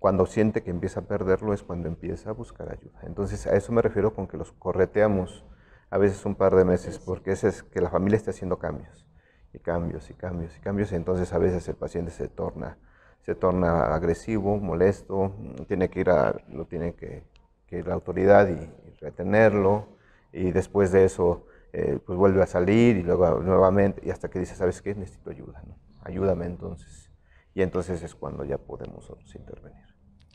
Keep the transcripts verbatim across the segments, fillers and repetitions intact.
cuando siente que empieza a perderlo es cuando empieza a buscar ayuda. Entonces, a eso me refiero con que los correteamos a veces un par de meses, porque ese es que la familia está haciendo cambios, y cambios, y cambios, y cambios, y entonces a veces el paciente se torna, se torna agresivo, molesto, tiene que ir a, lo tiene que, que ir a la autoridad y, y retenerlo, y después de eso, eh, pues vuelve a salir, y luego nuevamente, y hasta que dice, ¿sabes qué? Necesito ayuda, ¿no? Ayúdame entonces. Y entonces es cuando ya podemos nosotros intervenir.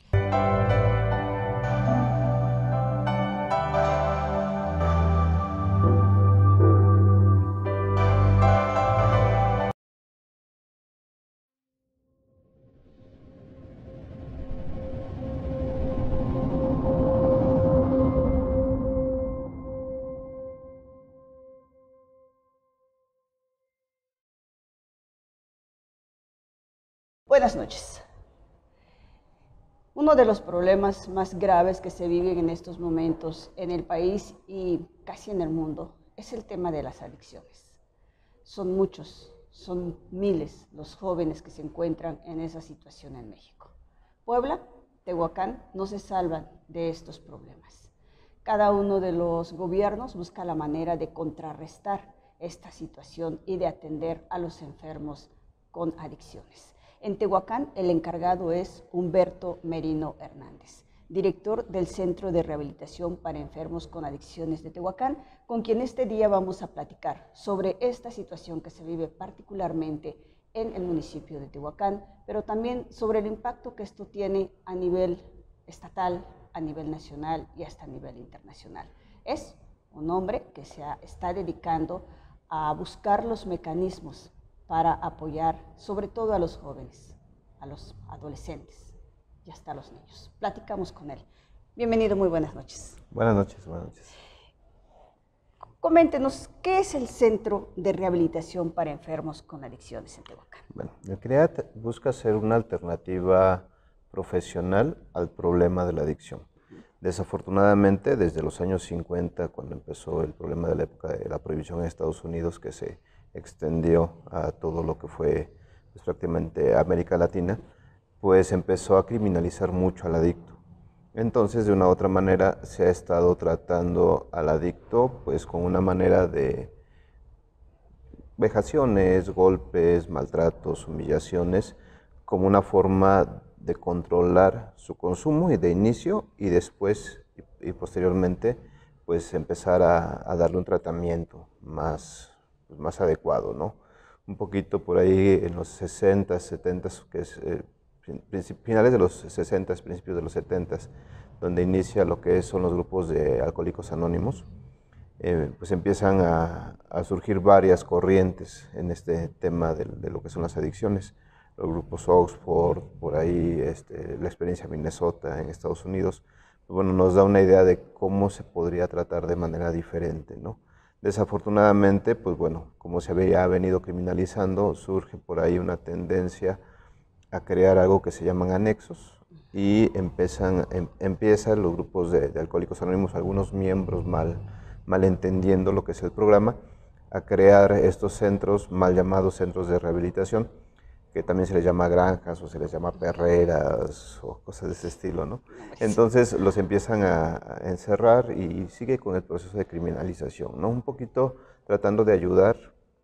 Buenas noches. Uno de los problemas más graves que se viven en estos momentos en el país y casi en el mundo es el tema de las adicciones. Son muchos, son miles los jóvenes que se encuentran en esa situación en México. Puebla, Tehuacán no se salvan de estos problemas. Cada uno de los gobiernos busca la manera de contrarrestar esta situación y de atender a los enfermos con adicciones. En Tehuacán, el encargado es Humberto Merino Hernández, director del Centro de Rehabilitación para Enfermos con Adicciones de Tehuacán, con quien este día vamos a platicar sobre esta situación que se vive particularmente en el municipio de Tehuacán, pero también sobre el impacto que esto tiene a nivel estatal, a nivel nacional y hasta a nivel internacional. Es un hombre que se está dedicando a buscar los mecanismos para apoyar sobre todo a los jóvenes, a los adolescentes y hasta a los niños. Platicamos con él. Bienvenido, muy buenas noches. Buenas noches, buenas noches. Coméntenos, ¿qué es el Centro de Rehabilitación para Enfermos con Adicciones en Tehuacán? Bueno, el CREAT busca ser una alternativa profesional al problema de la adicción. Desafortunadamente, desde los años cincuenta, cuando empezó el problema de la época de la prohibición en Estados Unidos, que se extendió a todo lo que fue pues, prácticamente América Latina, pues empezó a criminalizar mucho al adicto. Entonces, de una u otra manera, se ha estado tratando al adicto pues con una manera de vejaciones, golpes, maltratos, humillaciones, como una forma de controlar su consumo y de inicio y después y, y posteriormente pues empezar a, a darle un tratamiento más Pues más adecuado, ¿no? Un poquito por ahí en los sesenta, setenta, que es eh, finales de los sesenta, principios de los setenta, donde inicia lo que son los grupos de alcohólicos anónimos, eh, pues empiezan a, a surgir varias corrientes en este tema de, de lo que son las adicciones. Los grupos Oxford, por ahí este, la experiencia Minnesota en Estados Unidos, pues bueno, nos da una idea de cómo se podría tratar de manera diferente, ¿no? Desafortunadamente, pues bueno, como se había venido criminalizando, surge por ahí una tendencia a crear algo que se llaman anexos y empiezan, em, empiezan los grupos de, de alcohólicos anónimos, algunos miembros mal, mal entendiendo lo que es el programa, a crear estos centros, mal llamados centros de rehabilitación, que también se les llama granjas o se les llama perreras o cosas de ese estilo, ¿no? Entonces los empiezan a, a encerrar y sigue con el proceso de criminalización, ¿no? Un poquito tratando de ayudar,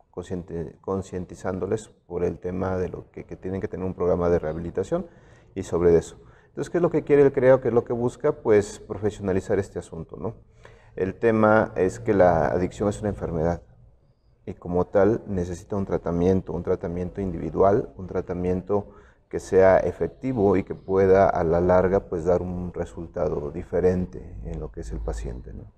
concientizándoles por el tema de lo que, que tienen que tener un programa de rehabilitación y sobre eso. Entonces, ¿qué es lo que quiere el CREAO? ¿Qué es lo que busca? Pues profesionalizar este asunto, ¿no? El tema es que la adicción es una enfermedad y como tal necesita un tratamiento, un tratamiento individual, un tratamiento que sea efectivo y que pueda a la larga pues dar un resultado diferente en lo que es el paciente, ¿no?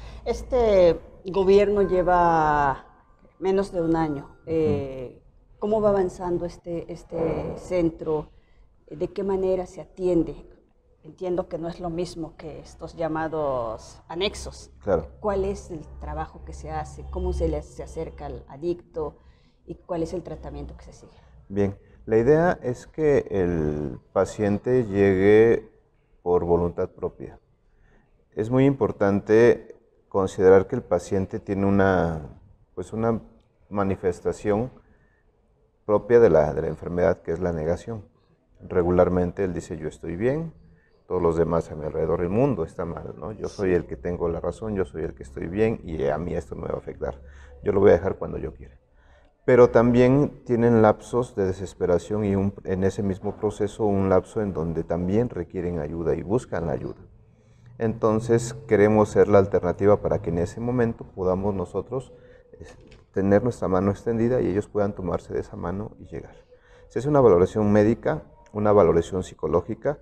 Este gobierno lleva menos de un año. Eh, ¿Cómo va avanzando este, este centro? ¿De qué manera se atiende? Entiendo que no es lo mismo que estos llamados anexos. Claro. ¿Cuál es el trabajo que se hace? ¿Cómo se le se acerca al adicto? ¿Y cuál es el tratamiento que se sigue? Bien, la idea es que el paciente llegue por voluntad propia. Es muy importante considerar que el paciente tiene una, pues una manifestación propia de la, de la enfermedad, que es la negación. regularmente él dice yo estoy bien, todos los demás a mi alrededor del mundo está mal, ¿no? Yo soy el que tengo la razón, yo soy el que estoy bien y a mí esto no me va a afectar. Yo lo voy a dejar cuando yo quiera. Pero también tienen lapsos de desesperación y un, en ese mismo proceso un lapso en donde también requieren ayuda y buscan la ayuda. Entonces queremos ser la alternativa para que en ese momento podamos nosotros tener nuestra mano extendida y ellos puedan tomarse de esa mano y llegar. Se hace una valoración médica, una valoración psicológica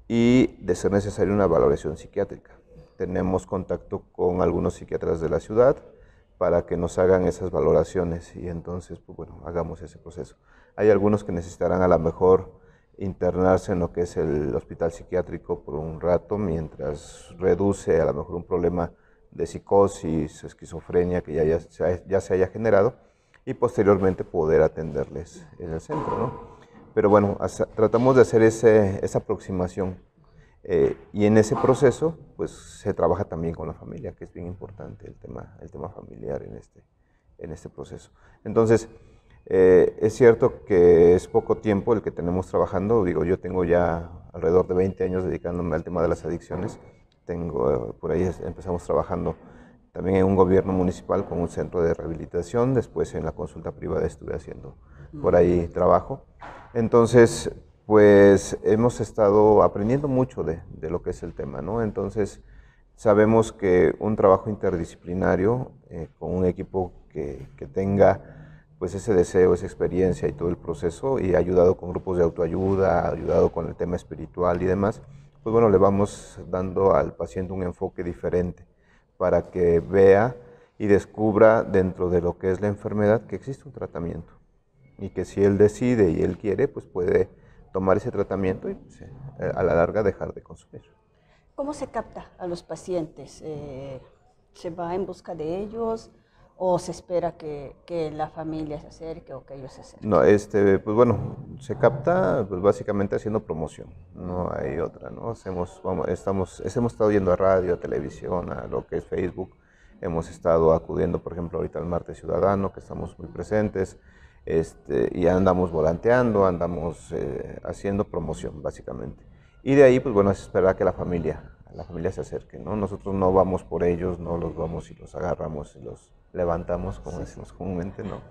y, de ser necesario, una valoración psiquiátrica. Tenemos contacto con algunos psiquiatras de la ciudad para que nos hagan esas valoraciones y entonces, pues bueno, hagamos ese proceso. Hay algunos que necesitarán a lo mejor internarse en lo que es el hospital psiquiátrico por un rato mientras reduce a lo mejor un problema de psicosis, esquizofrenia que ya, ya, ya se haya generado y posteriormente poder atenderles en el centro, ¿no? Pero bueno, hasta, tratamos de hacer ese, esa aproximación eh, y en ese proceso pues se trabaja también con la familia, que es bien importante el tema, el tema familiar en este, en este proceso. Entonces, eh, es cierto que es poco tiempo el que tenemos trabajando, digo, yo tengo ya alrededor de veinte años dedicándome al tema de las adicciones, tengo, por ahí empezamos trabajando también en un gobierno municipal con un centro de rehabilitación, después en la consulta privada estuve haciendo por ahí trabajo. Entonces, pues hemos estado aprendiendo mucho de, de lo que es el tema, ¿no? Entonces, sabemos que un trabajo interdisciplinario eh, con un equipo que, que tenga pues ese deseo, esa experiencia y todo el proceso, y ayudado con grupos de autoayuda, ayudado con el tema espiritual y demás, pues bueno, le vamos dando al paciente un enfoque diferente para que vea y descubra dentro de lo que es la enfermedad que existe un tratamiento y que si él decide y él quiere, pues puede tomar ese tratamiento y pues, a la larga dejar de consumir. ¿Cómo se capta a los pacientes? Eh, ¿Se va en busca de ellos o se espera que, que la familia se acerque o que ellos se acerquen? No, este, pues bueno, se capta pues básicamente haciendo promoción, no hay otra, ¿no? Hacemos, vamos, estamos, hemos estado yendo a radio, a televisión, a lo que es Facebook, hemos estado acudiendo, por ejemplo, ahorita al Martes Ciudadano, que estamos muy presentes, este, y andamos volanteando, andamos eh, haciendo promoción, básicamente. Y de ahí, pues bueno, es esperar que la familia, la familia se acerque, ¿no? Nosotros no vamos por ellos, no los vamos y los agarramos y los levantamos, como decimos comúnmente, ¿no?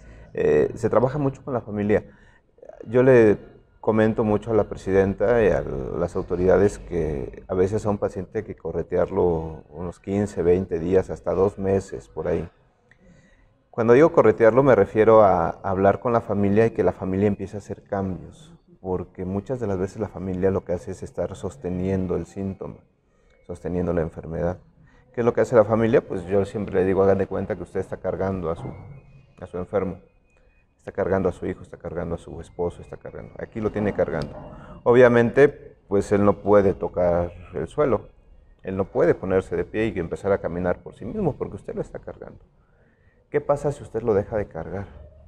Eh, se trabaja mucho con la familia. Yo le comento mucho a la presidenta y a las autoridades que a veces a un paciente hay que corretearlo unos quince, veinte días, hasta dos meses por ahí. Cuando digo corretearlo me refiero a hablar con la familia y que la familia empiece a hacer cambios, porque muchas de las veces la familia lo que hace es estar sosteniendo el síntoma, sosteniendo la enfermedad. ¿Qué es lo que hace la familia? Pues yo siempre le digo, hagan de cuenta que usted está cargando a su, a su enfermo, está cargando a su hijo, está cargando a su esposo, está cargando, aquí lo tiene cargando. Obviamente, pues él no puede tocar el suelo, él no puede ponerse de pie y empezar a caminar por sí mismo porque usted lo está cargando. ¿Qué pasa si usted lo deja de cargar?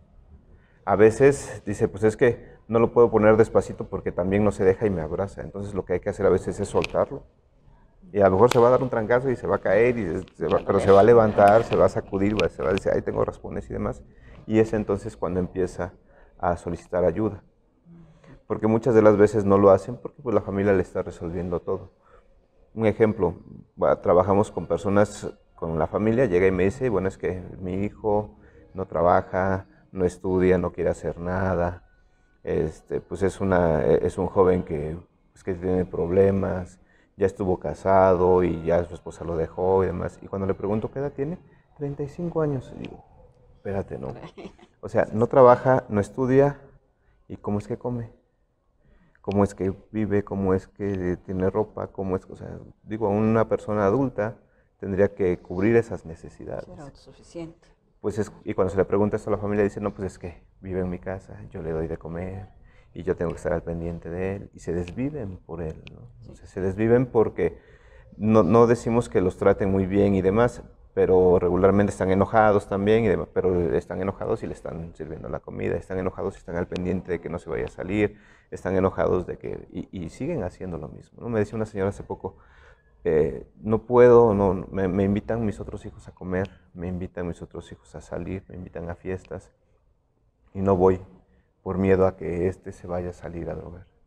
A veces dice, pues es que no lo puedo poner despacito porque también no se deja y me abraza. Entonces lo que hay que hacer a veces es soltarlo. Y a lo mejor se va a dar un trancazo y se va a caer, y se va, pero se va a levantar, se va a sacudir, se va a decir, ahí tengo raspones y demás. Y es entonces cuando empieza a solicitar ayuda. Porque muchas de las veces no lo hacen porque pues, la familia le está resolviendo todo. Un ejemplo, va, trabajamos con personas, con la familia, llega y me dice, bueno, es que mi hijo no trabaja, no estudia, no quiere hacer nada, este, pues es, una, es un joven que, pues, que tiene problemas, ya estuvo casado y ya su esposa lo dejó y demás. Y cuando le pregunto qué edad tiene, treinta y cinco años, y digo, espérate, ¿no? O sea, no trabaja, no estudia, ¿y cómo es que come? ¿Cómo es que vive? ¿Cómo es que tiene ropa? ¿Cómo es que, o sea, digo, una persona adulta tendría que cubrir esas necesidades? Ser autosuficiente. Pues es, y cuando se le pregunta esto a la familia, dice, no, pues es que vive en mi casa, yo le doy de comer, y yo tengo que estar al pendiente de él, y se desviven por él, ¿no? O sea, se desviven porque no, no decimos que los traten muy bien y demás, pero regularmente están enojados también, y demás, pero están enojados y le están sirviendo la comida, están enojados y están al pendiente de que no se vaya a salir, están enojados de que, y, y siguen haciendo lo mismo, ¿no? Me decía una señora hace poco, eh, no puedo, no, me, me invitan mis otros hijos a comer, me invitan mis otros hijos a salir, me invitan a fiestas, y no voy por miedo a que este se vaya a salir a drogar.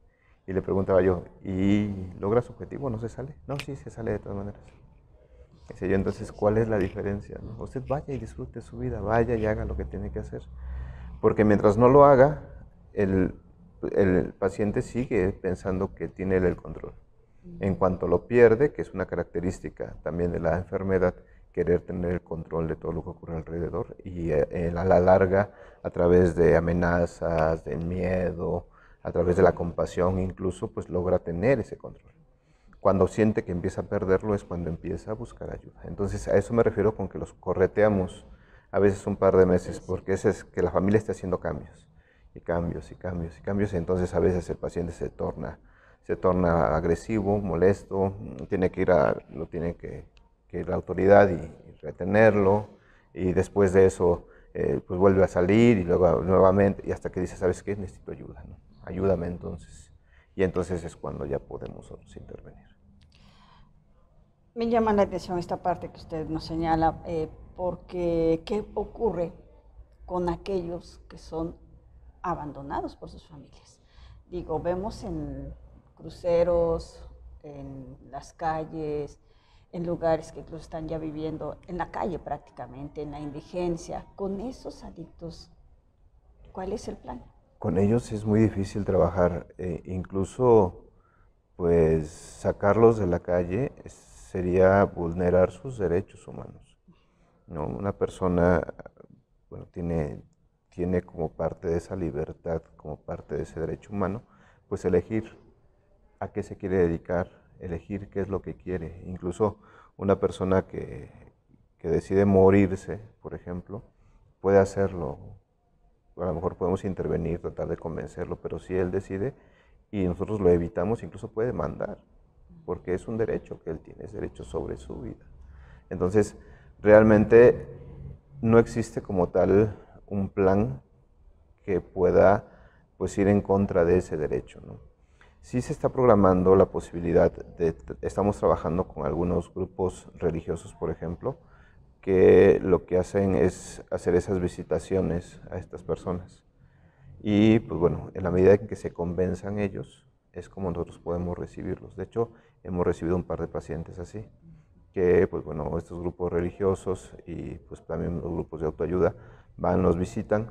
Y le preguntaba yo, ¿y logra su objetivo? ¿No se sale? No, sí, se sale de todas maneras. Decía yo, entonces, ¿cuál es la diferencia? ¿No? Usted vaya y disfrute su vida, vaya y haga lo que tiene que hacer. Porque mientras no lo haga, el, el paciente sigue pensando que tiene él el control. En cuanto lo pierde, que es una característica también de la enfermedad, querer tener el control de todo lo que ocurre alrededor y eh, a la larga, a través de amenazas, del miedo, a través de la compasión incluso, pues logra tener ese control. Cuando siente que empieza a perderlo es cuando empieza a buscar ayuda. Entonces a eso me refiero con que los correteamos a veces un par de meses, porque ese es que la familia está haciendo cambios, y cambios, y cambios, y cambios, y entonces a veces el paciente se torna, se torna agresivo, molesto, tiene que ir a, lo tiene que, que ir a la autoridad y, y retenerlo, y después de eso eh, pues vuelve a salir y luego nuevamente, y hasta que dice, ¿sabes qué? Necesito ayuda, ¿no? Ayúdame entonces. Y entonces es cuando ya podemos nosotros intervenir. Me llama la atención esta parte que usted nos señala, eh, porque ¿qué ocurre con aquellos que son abandonados por sus familias? Digo, vemos en cruceros, en las calles, en lugares que incluso están ya viviendo en la calle prácticamente, en la indigencia. Con esos adictos, ¿cuál es el plan? Con ellos es muy difícil trabajar, eh, incluso pues sacarlos de la calle sería vulnerar sus derechos humanos, ¿no? Una persona, bueno, tiene, tiene como parte de esa libertad, como parte de ese derecho humano, pues elegir a qué se quiere dedicar, elegir qué es lo que quiere. Incluso una persona que, que decide morirse, por ejemplo, puede hacerlo. A lo mejor podemos intervenir, tratar de convencerlo, pero si él decide y nosotros lo evitamos, incluso puede demandar, porque es un derecho que él tiene, es derecho sobre su vida. Entonces, realmente no existe como tal un plan que pueda pues ir en contra de ese derecho, ¿no? Sí se está programando la posibilidad de, estamos trabajando con algunos grupos religiosos, por ejemplo, que lo que hacen es hacer esas visitaciones a estas personas. Y pues bueno, en la medida en que se convenzan ellos, es como nosotros podemos recibirlos. De hecho, hemos recibido un par de pacientes así, que pues bueno, estos grupos religiosos y pues también los grupos de autoayuda van, los visitan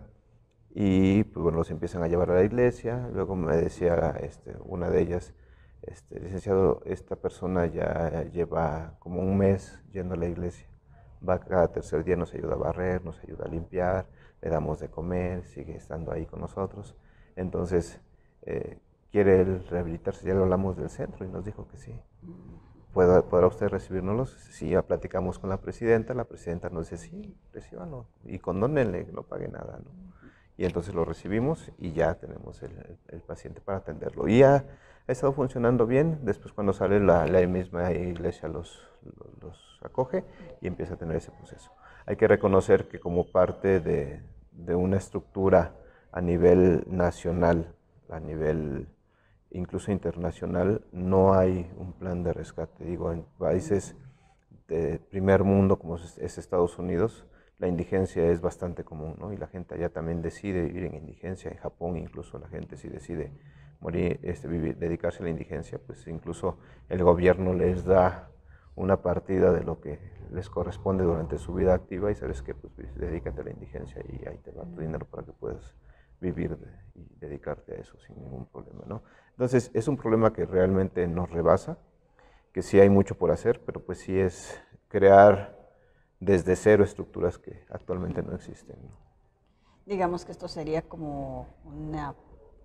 y pues bueno, los empiezan a llevar a la iglesia. Luego me decía este, una de ellas, este, licenciado, esta persona ya lleva como un mes yendo a la iglesia. Va cada tercer día, nos ayuda a barrer, nos ayuda a limpiar, le damos de comer, sigue estando ahí con nosotros. Entonces, eh, quiere él rehabilitarse. Ya le hablamos del centro y nos dijo que sí. ¿Podrá, ¿Podrá usted recibirnos? Sí, ya platicamos con la presidenta. La presidenta nos dice, sí, recíbanlo y condónenle, no pague nada, ¿no? Y entonces lo recibimos y ya tenemos el, el, el paciente para atenderlo. Y ya ha estado funcionando bien. Después cuando sale la, la misma iglesia los, los, los acoge y empieza a tener ese proceso. Hay que reconocer que como parte de, de una estructura a nivel nacional, a nivel incluso internacional, no hay un plan de rescate. Digo, en países de primer mundo como es Estados Unidos, la indigencia es bastante común, ¿no? Y la gente allá también decide vivir en indigencia. En Japón incluso la gente si decide morir, este, vivir, dedicarse a la indigencia, pues incluso el gobierno les da una partida de lo que les corresponde durante su vida activa y sabes que pues dedícate a la indigencia y ahí te va tu dinero para que puedas vivir de, y dedicarte a eso sin ningún problema, ¿no? Entonces es un problema que realmente nos rebasa, que sí hay mucho por hacer, pero pues sí es crear desde cero estructuras que actualmente no existen, ¿no? Digamos que esto sería como una,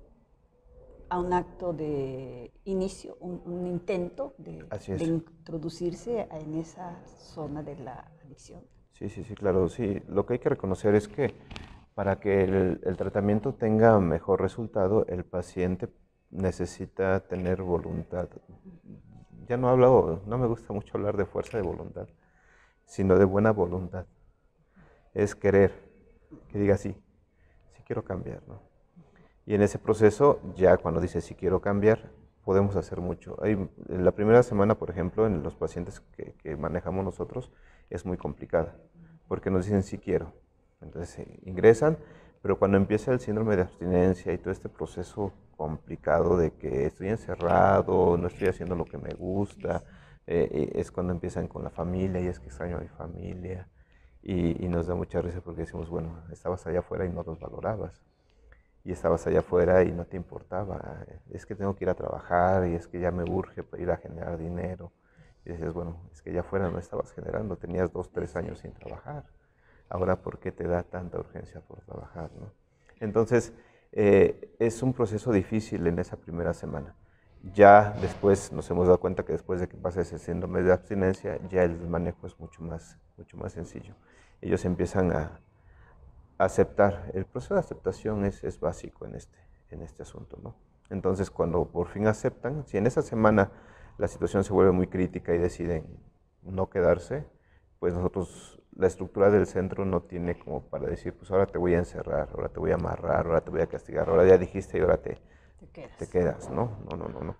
a un acto de inicio, un, un intento de, de introducirse en esa zona de la adicción. Sí, sí, sí, claro, sí. Lo que hay que reconocer es que para que el, el tratamiento tenga mejor resultado, el paciente necesita tener voluntad. Ya no hablo, no me gusta mucho hablar de fuerza de voluntad, sino de buena voluntad. Es querer, que diga sí, sí quiero cambiar, ¿no? Y en ese proceso, ya cuando dice sí quiero cambiar, podemos hacer mucho. Hay, en la primera semana, por ejemplo, en los pacientes que, que manejamos nosotros, es muy complicada, porque nos dicen sí quiero. Entonces ingresan, pero cuando empieza el síndrome de abstinencia y todo este proceso complicado de que estoy encerrado, no estoy haciendo lo que me gusta, eh, y es cuando empiezan con la familia y es que extraño a mi familia y, y nos da mucha risa porque decimos, bueno, estabas allá afuera y no los valorabas y estabas allá afuera y no te importaba, es que tengo que ir a trabajar y es que ya me urge para ir a generar dinero. Y decías, bueno, es que allá afuera no estabas generando, tenías dos, tres años sin trabajar. Ahora, ¿por qué te da tanta urgencia por trabajar, no? Entonces, eh, es un proceso difícil en esa primera semana. Ya después nos hemos dado cuenta que después de que pasa ese síndrome de abstinencia, ya el manejo es mucho más, mucho más sencillo. Ellos empiezan a, aceptar. El proceso de aceptación es, es básico en este, en este asunto, ¿no? Entonces, cuando por fin aceptan, si en esa semana la situación se vuelve muy crítica y deciden no quedarse, pues nosotros, la estructura del centro no tiene como para decir, pues ahora te voy a encerrar, ahora te voy a amarrar, ahora te voy a castigar, ahora ya dijiste y ahora te, Te quedas. te quedas, ¿no? No, no, no, no.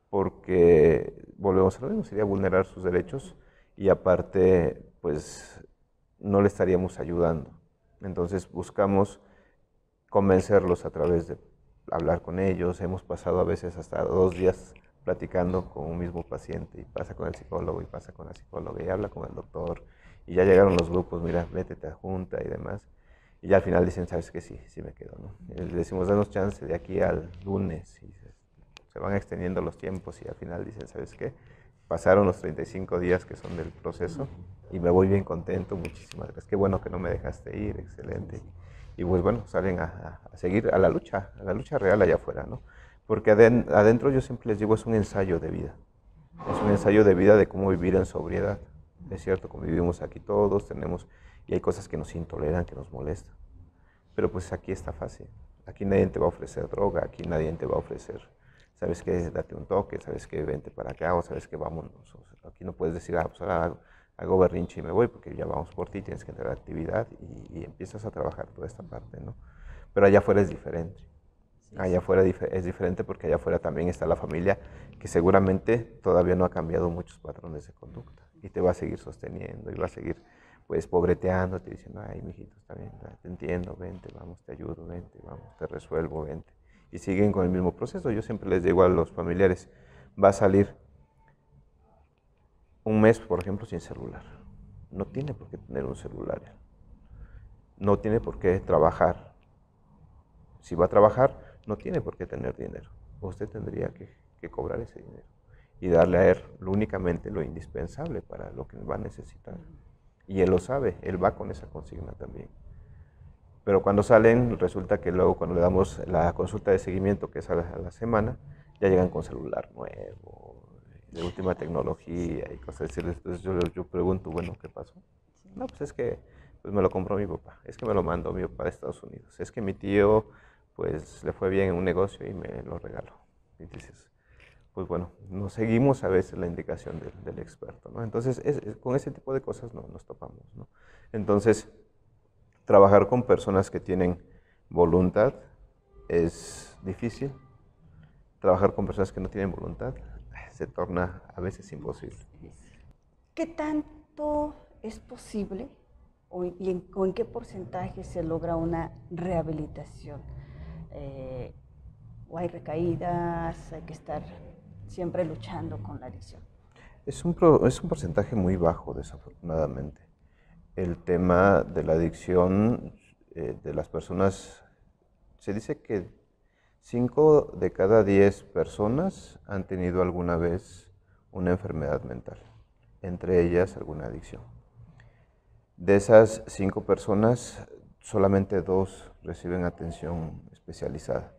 Porque volvemos a lo mismo, sería vulnerar sus derechos y aparte, pues no le estaríamos ayudando. Entonces buscamos convencerlos a través de hablar con ellos. Hemos pasado a veces hasta dos días platicando con un mismo paciente y pasa con el psicólogo y pasa con la psicóloga y habla con el doctor y ya llegaron los grupos, mira, métete a junta y demás. Y ya al final dicen, sabes que sí, sí me quedo, ¿no? Y le decimos, danos chance de aquí al lunes y se, se van extendiendo los tiempos y al final dicen, ¿sabes qué? Pasaron los treinta y cinco días que son del proceso y me voy bien contento, muchísimas gracias. Qué bueno que no me dejaste ir, excelente. Y pues bueno, salen a, a seguir a la lucha, a la lucha real allá afuera, ¿no? Porque aden- adentro yo siempre les digo, es un ensayo de vida. Es un ensayo de vida de cómo vivir en sobriedad. Es cierto, convivimos aquí todos, tenemos, y hay cosas que nos intoleran, que nos molestan. Pero pues aquí está fácil. Aquí nadie te va a ofrecer droga, aquí nadie te va a ofrecer, sabes que date un toque, sabes que vente para acá, o sabes que vámonos. O sea, aquí no puedes decir, ah, pues ahora hago, hago berrinche y me voy, porque ya vamos por ti, tienes que entrar a actividad y, y empiezas a trabajar toda esta parte, ¿no? Pero allá afuera es diferente. Allá afuera es diferente porque allá afuera también está la familia que seguramente todavía no ha cambiado muchos patrones de conducta y te va a seguir sosteniendo y va a seguir pues pobreteándote diciendo, ay, mijito, está bien, te entiendo, vente, vamos, te ayudo, vente, vamos, te resuelvo, vente. Y siguen con el mismo proceso. Yo siempre les digo a los familiares, va a salir un mes, por ejemplo, sin celular. No tiene por qué tener un celular. No tiene por qué trabajar. Si va a trabajar, no tiene por qué tener dinero. Usted tendría que, que cobrar ese dinero y darle a él lo únicamente lo indispensable para lo que va a necesitar. Y él lo sabe, él va con esa consigna también. Pero cuando salen, resulta que luego cuando le damos la consulta de seguimiento, que es a la, a la semana, ya llegan con celular nuevo, de última tecnología y cosas así. Entonces yo, yo pregunto, bueno, ¿qué pasó? No, pues es que pues me lo compró mi papá, es que me lo mandó mi papá de Estados Unidos, es que mi tío pues le fue bien en un negocio y me lo regaló. Y dices, pues bueno, nos seguimos a veces la indicación del, del experto, ¿no? Entonces, es, es, con ese tipo de cosas no, nos topamos, ¿no? Entonces, trabajar con personas que tienen voluntad es difícil. Trabajar con personas que no tienen voluntad se torna a veces imposible. ¿Qué tanto es posible o, y en, o en qué porcentaje se logra una rehabilitación? Eh, ¿O hay recaídas? ¿Hay que estar siempre luchando con la adicción? Es un, pro, es un porcentaje muy bajo, desafortunadamente. El tema de la adicción eh, de las personas, se dice que cinco de cada diez personas han tenido alguna vez una enfermedad mental, entre ellas alguna adicción. De esas cinco personas, solamente dos reciben atención especializada.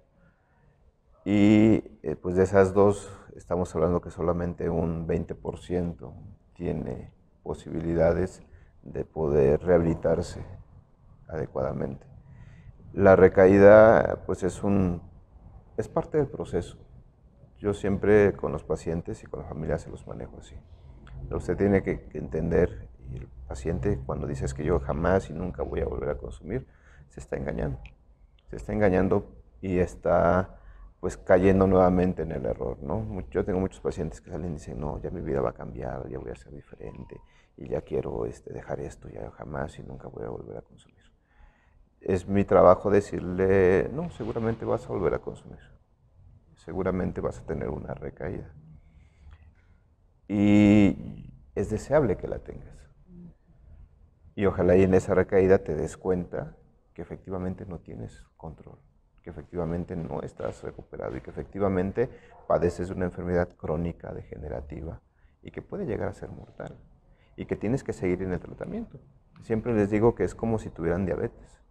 Y eh, pues de esas dos, estamos hablando que solamente un veinte por ciento tiene posibilidades de poder rehabilitarse adecuadamente. La recaída, pues es un, es parte del proceso. Yo siempre con los pacientes y con la familia se los manejo así. Usted tiene que, que entender, y el paciente cuando dice es que yo jamás y nunca voy a volver a consumir, se está engañando. Se está engañando y está pues cayendo nuevamente en el error, ¿no? Yo tengo muchos pacientes que salen y dicen, no, ya mi vida va a cambiar, ya voy a ser diferente y ya quiero este, dejar esto, ya jamás y nunca voy a volver a consumir. Es mi trabajo decirle, no, seguramente vas a volver a consumir. seguramente vas a tener una recaída. Y es deseable que la tengas. Y ojalá y en esa recaída te des cuenta que efectivamente no tienes control, que efectivamente no estás recuperado y que efectivamente padeces de una enfermedad crónica, degenerativa y que puede llegar a ser mortal y que tienes que seguir en el tratamiento. Siempre les digo que es como si tuvieran diabetes.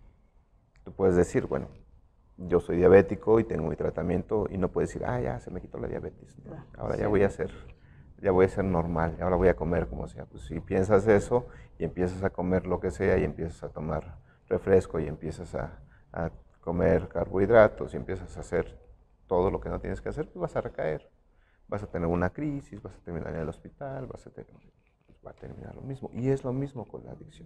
Tú puedes decir, bueno, yo soy diabético y tengo mi tratamiento y no puedes decir, ah, ya se me quitó la diabetes, ¿no? Ahora ya voy a ser, ya voy a ser normal, ahora voy a comer como sea. Pues si piensas eso y empiezas a comer lo que sea y empiezas a tomar refresco y empiezas a, a comer carbohidratos y empiezas a hacer todo lo que no tienes que hacer, pues vas a recaer. Vas a tener una crisis, vas a terminar en el hospital, vas a tener, pues va a terminar lo mismo. Y es lo mismo con la adicción.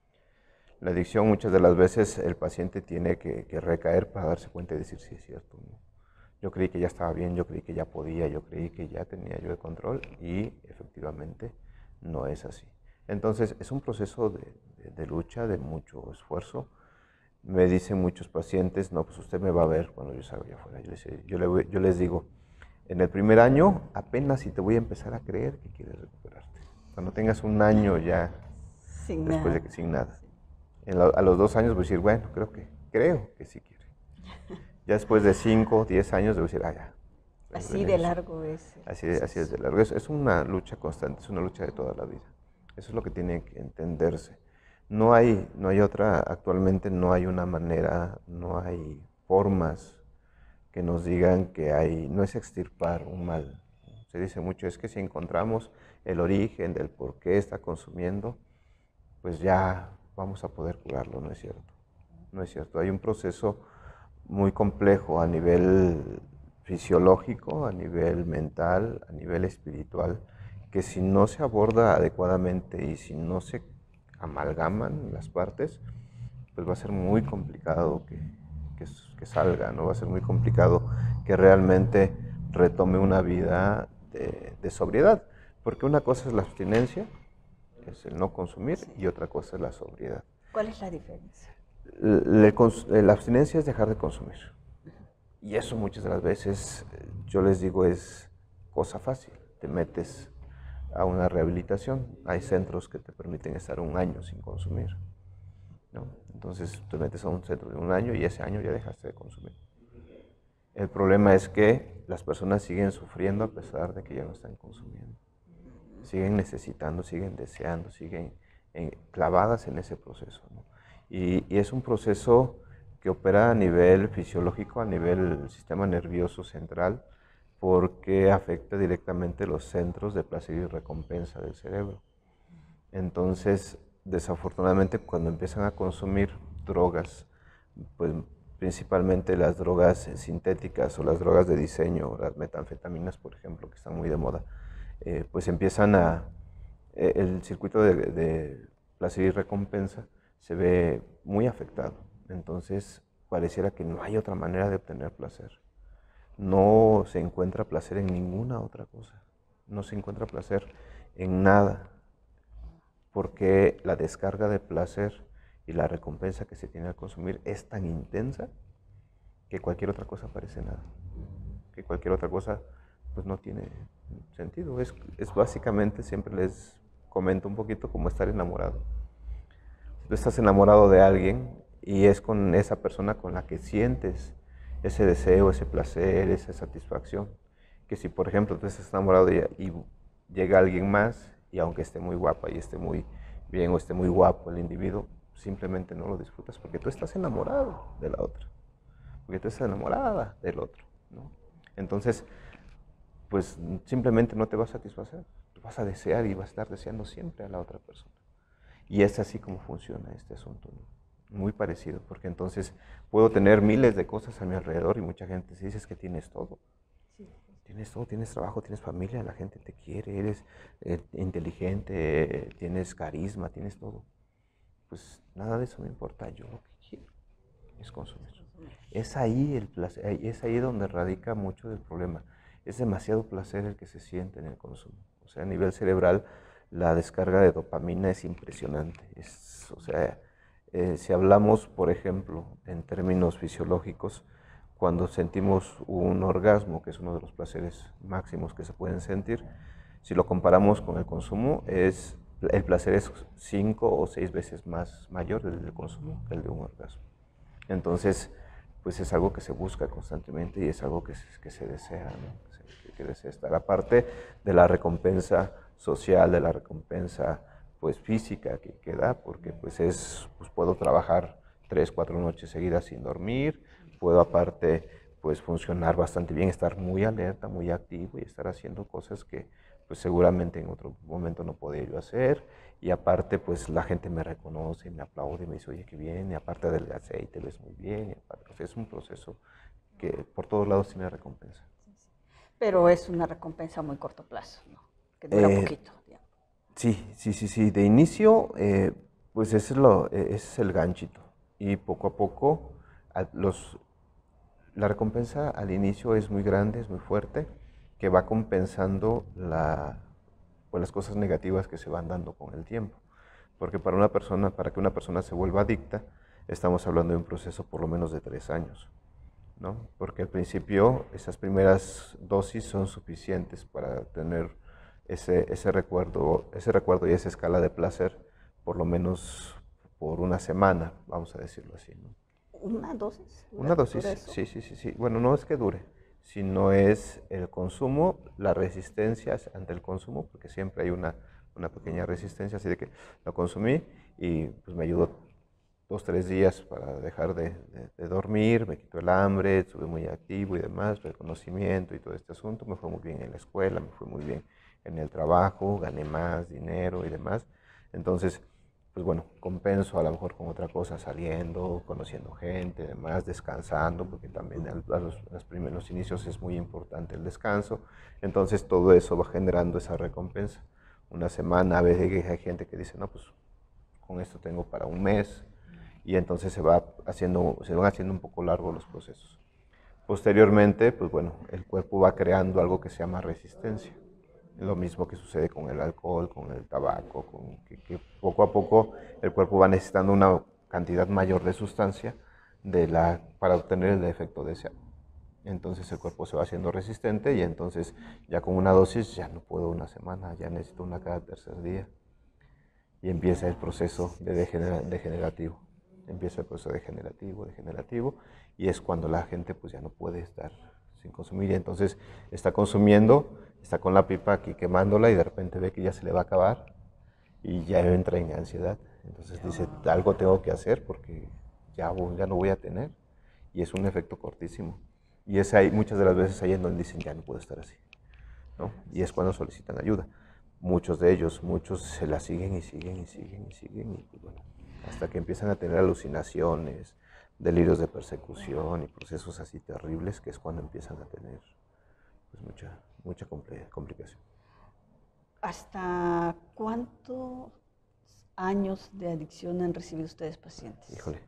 La adicción muchas de las veces el paciente tiene que, que recaer para darse cuenta y decir, sí, es cierto, ¿no? Yo creí que ya estaba bien, yo creí que ya podía, yo creí que ya tenía yo el control y efectivamente no es así. Entonces es un proceso de, de, de lucha, de mucho esfuerzo. Me dicen muchos pacientes, no, pues usted me va a ver cuando yo salga allá afuera. Yo les, yo, le, yo les digo, en el primer año apenas si te voy a empezar a creer que quieres recuperarte. Cuando tengas un año ya, sin después nada. de que sin nada. En lo, a los dos años voy a decir, bueno, creo que, creo que sí quiere. Ya después de cinco, diez años, debo decir, ah, ya. Así de largo es. Así, así es de largo. Es, es una lucha constante, es una lucha de toda la vida. Eso es lo que tiene que entenderse. No hay, no hay otra, actualmente no hay una manera, no hay formas que nos digan que hay, no es extirpar un mal. Se dice mucho, es que si encontramos el origen del por qué está consumiendo, pues ya vamos a poder curarlo, no es cierto. No es cierto. Hay un proceso muy complejo a nivel fisiológico, a nivel mental, a nivel espiritual, que si no se aborda adecuadamente y si no se amalgaman las partes, pues va a ser muy complicado que, que, que salga, ¿no? Va a ser muy complicado que realmente retome una vida de, de sobriedad, porque una cosa es la abstinencia, es el no consumir, sí, y otra cosa es la sobriedad. ¿Cuál es la diferencia? La, la abstinencia es dejar de consumir. Y eso muchas de las veces, yo les digo, es cosa fácil. Te metes a una rehabilitación. Hay centros que te permiten estar un año sin consumir, ¿no? Entonces te metes a un centro de un año y ese año ya dejaste de consumir. El problema es que las personas siguen sufriendo a pesar de que ya no están consumiendo. Siguen necesitando, siguen deseando, siguen en, clavadas en ese proceso, ¿no? Y, y es un proceso que opera a nivel fisiológico, a nivel del sistema nervioso central, porque afecta directamente los centros de placer y recompensa del cerebro. Entonces, desafortunadamente, cuando empiezan a consumir drogas, pues principalmente las drogas sintéticas o las drogas de diseño, las metanfetaminas, por ejemplo, que están muy de moda, eh, pues empiezan a, eh, el circuito de, de placer y recompensa se ve muy afectado. Entonces, pareciera que no hay otra manera de obtener placer. No se encuentra placer en ninguna otra cosa. No se encuentra placer en nada. Porque la descarga de placer y la recompensa que se tiene al consumir es tan intensa que cualquier otra cosa parece nada. Que cualquier otra cosa pues no tiene sentido. Es, es básicamente, siempre les comento un poquito, como estar enamorado. Tú estás enamorado de alguien y es con esa persona con la que sientes ese deseo, ese placer, esa satisfacción. Que si, por ejemplo, tú estás enamorado de ella y llega alguien más, y aunque esté muy guapa y esté muy bien o esté muy guapo el individuo, simplemente no lo disfrutas porque tú estás enamorado de la otra, porque tú estás enamorada del otro, ¿no? Entonces, pues simplemente no te va a satisfacer, tú vas a desear y vas a estar deseando siempre a la otra persona. Y es así como funciona este asunto, ¿no? Muy parecido, porque entonces puedo tener miles de cosas a mi alrededor y mucha gente se dice que tienes todo. Sí. Tienes todo, tienes trabajo, tienes familia, la gente te quiere, eres eh, inteligente, eh, tienes carisma, tienes todo. Pues nada de eso me importa, yo lo que quiero es consumir. Es ahí, el placer, es ahí donde radica mucho del problema. Es demasiado placer el que se siente en el consumo. O sea, a nivel cerebral, la descarga de dopamina es impresionante. Es, o sea, eh, si hablamos, por ejemplo, en términos fisiológicos, cuando sentimos un orgasmo, que es uno de los placeres máximos que se pueden sentir, si lo comparamos con el consumo, es, el placer es cinco o seis veces más mayor el del consumo que el de un orgasmo. Entonces, pues es algo que se busca constantemente y es algo que se, que se desea, ¿no? Que, se, que desea estar. Aparte de la recompensa social, de la recompensa pues física que, que da, porque pues es, pues puedo trabajar tres, cuatro noches seguidas sin dormir, puedo aparte pues funcionar bastante bien, estar muy alerta, muy activo y estar haciendo cosas que pues seguramente en otro momento no podía yo hacer, y aparte pues la gente me reconoce, me aplaude, me dice, oye, qué bien, y aparte del aceite ves muy bien, y aparte, o sea, es un proceso que por todos lados tiene recompensa. Pero es una recompensa a muy corto plazo, ¿no? Que dura Eh, poquito. Digamos. sí, sí, sí, sí, de inicio eh, pues ese es, lo, ese es el ganchito, y poco a poco a los, la recompensa al inicio es muy grande, es muy fuerte, que va compensando la, pues las cosas negativas que se van dando con el tiempo. Porque para una persona, para que una persona se vuelva adicta, estamos hablando de un proceso por lo menos de tres años, ¿no? Porque al principio esas primeras dosis son suficientes para tener ese, ese recuerdo, ese recuerdo y esa escala de placer, por lo menos por una semana, vamos a decirlo así, ¿no? ¿Una dosis? ¿Dura, Una dura dosis, eso? sí, sí, sí, sí. Bueno, no es que dure, sino es el consumo, la resistencia ante el consumo, porque siempre hay una, una pequeña resistencia, así de que lo consumí y pues me ayudó dos, tres días para dejar de, de, de dormir, me quitó el hambre, estuve muy activo y demás, reconocimiento y todo este asunto, me fue muy bien en la escuela, me fue muy bien en el trabajo, gané más dinero y demás. Entonces, pues bueno, compenso a lo mejor con otra cosa, saliendo, conociendo gente, demás, descansando, porque también a los, a los primeros inicios es muy importante el descanso. Entonces todo eso va generando esa recompensa. Una semana, a veces hay gente que dice, no, pues con esto tengo para un mes, y entonces se, va haciendo, se van haciendo un poco largos los procesos. Posteriormente, pues bueno, el cuerpo va creando algo que se llama resistencia. Lo mismo que sucede con el alcohol, con el tabaco, con que, que poco a poco el cuerpo va necesitando una cantidad mayor de sustancia de la, para obtener el efecto deseado. Entonces el cuerpo se va haciendo resistente y entonces ya con una dosis ya no puedo una semana, ya necesito una cada tercer día. Y empieza el proceso de degenera, degenerativo. Empieza el proceso degenerativo, degenerativo, y es cuando la gente pues ya no puede estar sin consumir, y entonces está consumiendo, está con la pipa aquí quemándola y de repente ve que ya se le va a acabar y ya entra en ansiedad. Entonces dice, algo tengo que hacer porque ya, ya no voy a tener, y es un efecto cortísimo. Y es ahí, muchas de las veces ahí en donde dicen, ya no puedo estar así, ¿no? Y es cuando solicitan ayuda. Muchos de ellos, muchos se la siguen y siguen y siguen y siguen, y pues bueno, hasta que empiezan a tener alucinaciones, delirios de persecución y procesos así terribles, que es cuando empiezan a tener pues mucha, mucha complicación. ¿Hasta cuántos años de adicción han recibido ustedes pacientes? Híjole,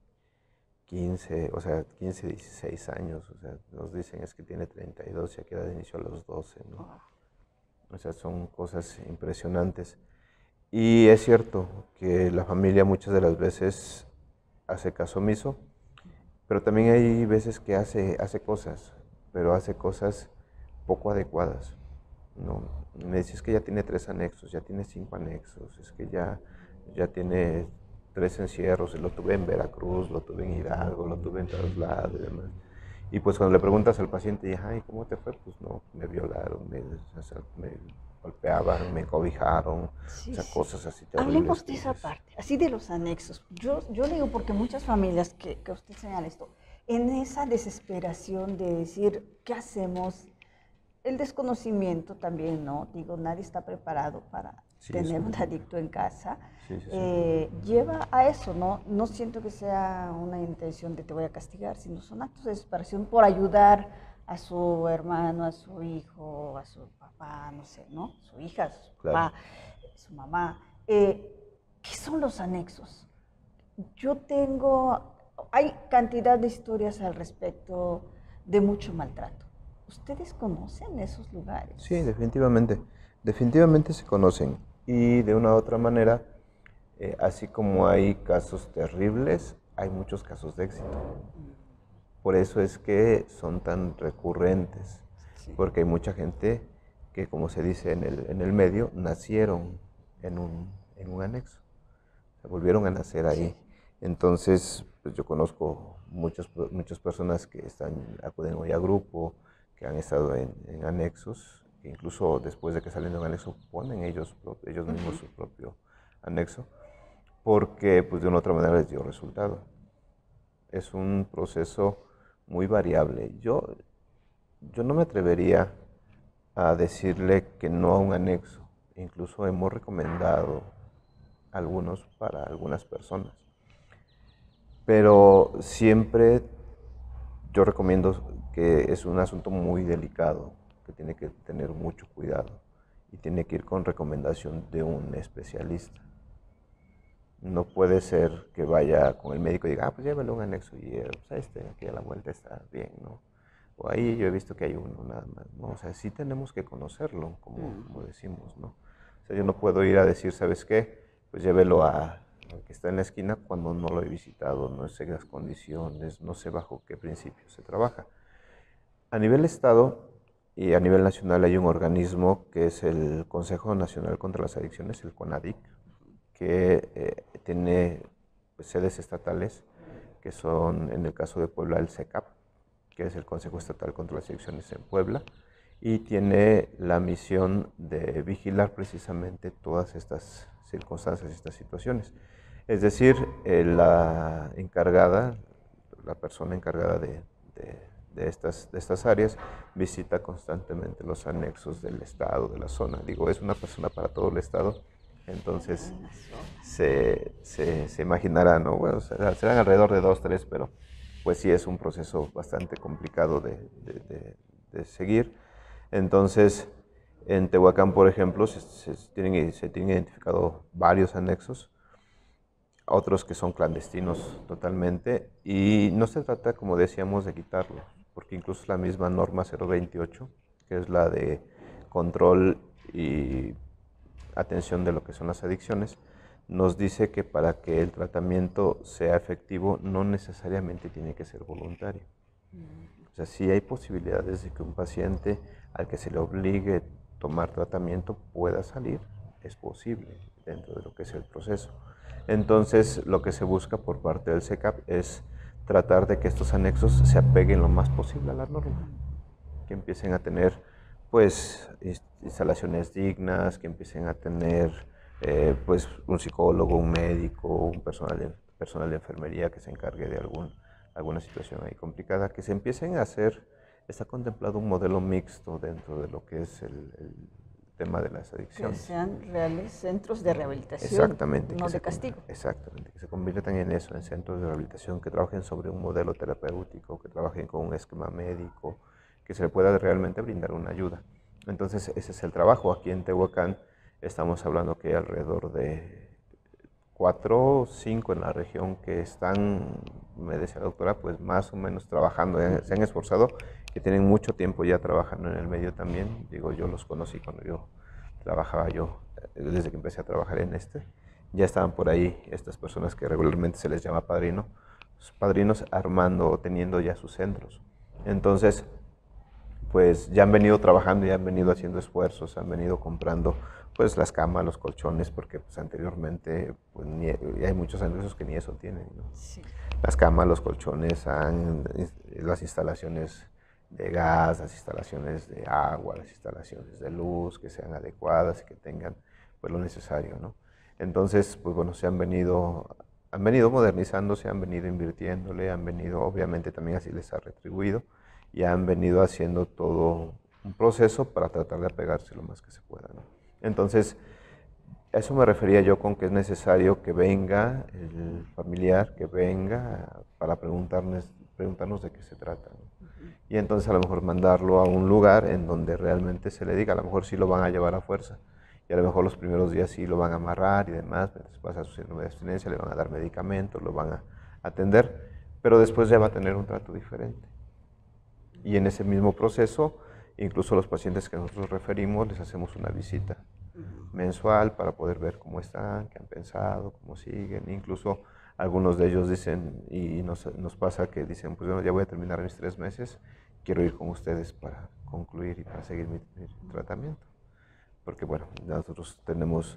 quince, o sea, quince, dieciséis años, o sea, nos dicen es que tiene treinta y dos y aquí da de inicio a los doce, ¿no? Oh. O sea, son cosas impresionantes. Y es cierto que la familia muchas de las veces hace caso omiso, pero también hay veces que hace, hace cosas, pero hace cosas poco adecuadas, ¿no? Me dices que ya tiene tres anexos, ya tiene cinco anexos, es que ya, ya tiene tres encierros, lo tuve en Veracruz, lo tuve en Hidalgo, lo tuve en todos lados y demás. Y pues cuando le preguntas al paciente, ay, ¿cómo te fue? Pues no, me violaron, me, me golpeaban, me cobijaron, sí, o sea, sí. Cosas así terribles. Hablemos de esa parte, así de los anexos. Yo, yo digo porque muchas familias, que, que usted señala esto, en esa desesperación de decir, ¿qué hacemos? El desconocimiento también, ¿no? Digo, nadie está preparado para sí, tener un adicto en casa. Sí, sí, sí. Eh, lleva a eso, ¿no? No siento que sea una intención de te voy a castigar, sino son actos de desesperación por ayudar a su hermano, a su hijo, a su papá, no sé, ¿no? Su hija, su papá, claro. Su mamá. Eh, ¿Qué son los anexos? Yo tengo, hay cantidad de historias al respecto de mucho maltrato. ¿Ustedes conocen esos lugares? Sí, definitivamente. Definitivamente se conocen. Y de una u otra manera, eh, así como hay casos terribles, hay muchos casos de éxito. Por eso es que son tan recurrentes, Sí. porque hay mucha gente que, como se dice en el, en el medio, nacieron en un, en un anexo, se volvieron a nacer ahí. Sí. Entonces, pues yo conozco muchas, muchas personas que están, acuden hoy a grupo, que han estado en, en anexos, que incluso después de que salen de un anexo ponen ellos, ellos mismos Uh-huh. su propio anexo, porque pues de una u otra manera les dio resultado. Es un proceso muy variable. Yo, yo no me atrevería a decirle que no a un anexo. Incluso hemos recomendado algunos para algunas personas. Pero siempre yo recomiendo que es un asunto muy delicado, que tiene que tener mucho cuidado y tiene que ir con recomendación de un especialista. No puede ser que vaya con el médico y diga, ah, pues llévale un anexo y eh, pues este, aquí a la vuelta está bien, ¿no? O ahí yo he visto que hay uno nada más, ¿no? O sea, sí tenemos que conocerlo, como, Uh-huh. como decimos, ¿no? O sea, yo no puedo ir a decir, ¿sabes qué? Pues llévelo a, al que está en la esquina cuando no lo he visitado, no sé las condiciones, no sé bajo qué principios se trabaja. A nivel Estado y a nivel nacional hay un organismo que es el Consejo Nacional contra las Adicciones, el CONADIC, que eh, tiene pues, sedes estatales, que son, en el caso de Puebla, el CECAP, que es el Consejo Estatal contra las Adicciones en Puebla, y tiene la misión de vigilar precisamente todas estas circunstancias y estas situaciones. Es decir, eh, la encargada, la persona encargada de, de, de, estas, de estas áreas, visita constantemente los anexos del Estado, de la zona. Digo, es una persona para todo el Estado, entonces se, se, se imaginará, ¿no? Bueno, serán, serán alrededor de dos, tres, pero pues sí es un proceso bastante complicado de, de, de, de seguir. Entonces, en Tehuacán, por ejemplo, se, se, tienen, se tienen identificado varios anexos, otros que son clandestinos totalmente, y no se trata, como decíamos, de quitarlos, porque incluso la misma norma cero veintiocho, que es la de control y atención de lo que son las adicciones, nos dice que para que el tratamiento sea efectivo no necesariamente tiene que ser voluntario. O sea, sí hay posibilidades de que un paciente al que se le obligue a tomar tratamiento pueda salir, es posible dentro de lo que es el proceso. Entonces, lo que se busca por parte del CECAP es tratar de que estos anexos se apeguen lo más posible a la norma, que empiecen a tener pues instalaciones dignas, que empiecen a tener eh, pues un psicólogo, un médico, un personal de, personal de enfermería que se encargue de algún, alguna situación ahí complicada, que se empiecen a hacer, está contemplado un modelo mixto dentro de lo que es el, el tema de las adicciones. Que sean reales centros de rehabilitación, exactamente, no que de se, castigo. Exactamente, que se conviertan en eso, en centros de rehabilitación, que trabajen sobre un modelo terapéutico, que trabajen con un esquema médico, que se le pueda realmente brindar una ayuda. Entonces, ese es el trabajo. Aquí en Tehuacán estamos hablando que hay alrededor de cuatro o cinco en la región que están, me decía la doctora, pues más o menos trabajando, se han esforzado, que tienen mucho tiempo ya trabajando en el medio también. Digo, yo los conocí cuando yo trabajaba yo, desde que empecé a trabajar en este. Ya estaban por ahí estas personas que regularmente se les llama padrino, padrinos armando o teniendo ya sus centros. Entonces, pues ya han venido trabajando, ya han venido haciendo esfuerzos, han venido comprando pues las camas, los colchones, porque pues anteriormente pues, ni, hay muchos anexos que ni eso tienen, ¿no? Sí. Las camas, los colchones, han, las instalaciones de gas, las instalaciones de agua, las instalaciones de luz, que sean adecuadas y que tengan pues lo necesario, ¿no? Entonces, pues bueno, se han venido, han venido modernizando, se han venido invirtiéndole, han venido, obviamente también así les ha retribuido, y han venido haciendo todo un proceso para tratar de apegarse lo más que se pueda, ¿no? Entonces, a eso me refería yo con que es necesario que venga el familiar, que venga para preguntarnos, preguntarnos de qué se trata, ¿no? Uh-huh. Y entonces a lo mejor mandarlo a un lugar en donde realmente se le diga, a lo mejor sí lo van a llevar a fuerza, y a lo mejor los primeros días sí lo van a amarrar y demás, mientras pasa su síndrome de abstinencia, le van a dar medicamentos, lo van a atender, pero después ya va a tener un trato diferente. Y en ese mismo proceso, incluso a los pacientes que nosotros referimos, les hacemos una visita uh-huh. mensual para poder ver cómo están, qué han pensado, cómo siguen. Incluso Algunos de ellos dicen, y nos, nos pasa que dicen, pues bueno, ya voy a terminar mis tres meses, quiero ir con ustedes para concluir y para seguir mi, mi tratamiento. Porque bueno, nosotros tenemos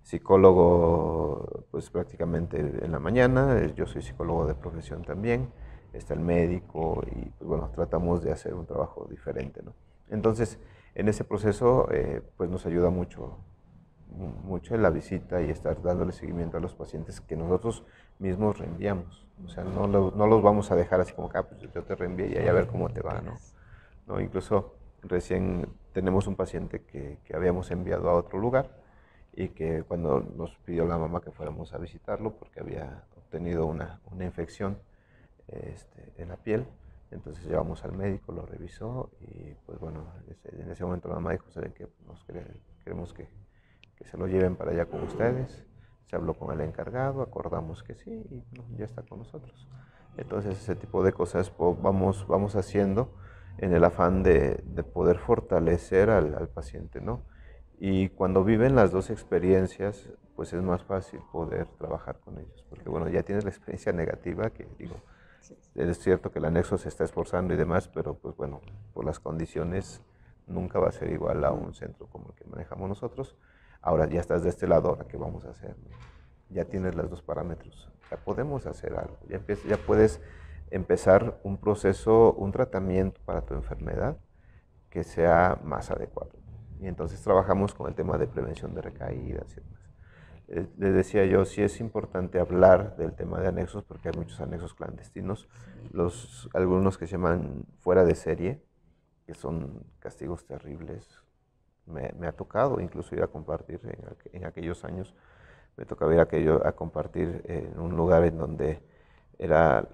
psicólogo pues prácticamente en la mañana, yo soy psicólogo de profesión también, está el médico y pues bueno, tratamos de hacer un trabajo diferente, ¿no? Entonces, en ese proceso eh, pues nos ayuda mucho, mucho en la visita y estar dándole seguimiento a los pacientes que nosotros mismos reenviamos. O sea, no, lo, no los vamos a dejar así como que, ah, pues yo te reenvié y ahí a ver cómo te va, ¿no? ¿No? Incluso recién tenemos un paciente que, que habíamos enviado a otro lugar y que cuando nos pidió la mamá que fuéramos a visitarlo porque había obtenido una, una infección este, en la piel, entonces llevamos al médico, lo revisó y pues bueno, en ese momento la mamá dijo, ¿saben qué? Nos queremos que, que se lo lleven para allá con ustedes. Se habló con el encargado, acordamos que sí y bueno, ya está con nosotros. Entonces ese tipo de cosas pues, vamos, vamos haciendo en el afán de, de poder fortalecer al, al paciente, ¿no? Y cuando viven las dos experiencias, pues es más fácil poder trabajar con ellos, porque bueno, ya tienes la experiencia negativa, que digo, es cierto que el anexo se está esforzando y demás, pero pues bueno, por las condiciones nunca va a ser igual a un centro como el que manejamos nosotros. Ahora ya estás de este lado, ahora qué vamos a hacer, ¿no? Ya tienes los dos parámetros, ya podemos hacer algo, ya, empieza, ya puedes empezar un proceso, un tratamiento para tu enfermedad que sea más adecuado. Y entonces trabajamos con el tema de prevención de recaídas y demás. Eh, les decía yo, sí es importante hablar del tema de anexos porque hay muchos anexos clandestinos, los, algunos que se llaman fuera de serie, que son castigos terribles. Me, me ha tocado incluso ir a compartir en, en aquellos años, me tocaba ir a, aquello, a compartir en un lugar en donde era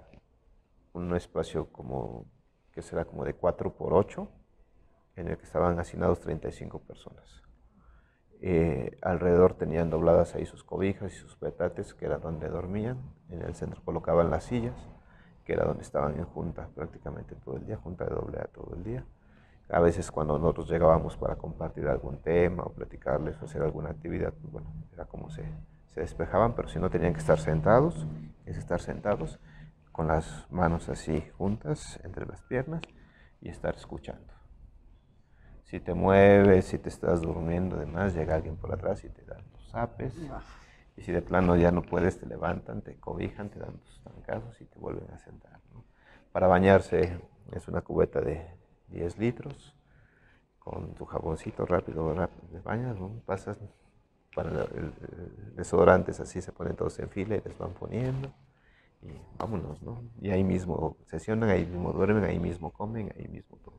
un espacio como, que será como de cuatro por ocho, en el que estaban hacinados treinta y cinco personas. Eh, alrededor tenían dobladas ahí sus cobijas y sus petates, que era donde dormían. En el centro colocaban las sillas, que era donde estaban en junta prácticamente todo el día, junta de doble A todo el día. A veces cuando nosotros llegábamos para compartir algún tema o platicarles o hacer alguna actividad, pues bueno, era como se, se despejaban, pero si no tenían que estar sentados, es estar sentados con las manos así juntas entre las piernas y estar escuchando. Si te mueves, si te estás durmiendo, además llega alguien por atrás y te da los zapes. Y si de plano ya no puedes, te levantan, te cobijan, te dan tus trancazos y te vuelven a sentar, ¿no? Para bañarse es una cubeta de diez litros, con tu jaboncito rápido, rápido te bañas, ¿no? Pasas para el, el, el desodorantes, así se ponen todos en fila y les van poniendo y vámonos, ¿no? Y ahí mismo sesionan, ahí mismo duermen, ahí mismo comen, ahí mismo todo.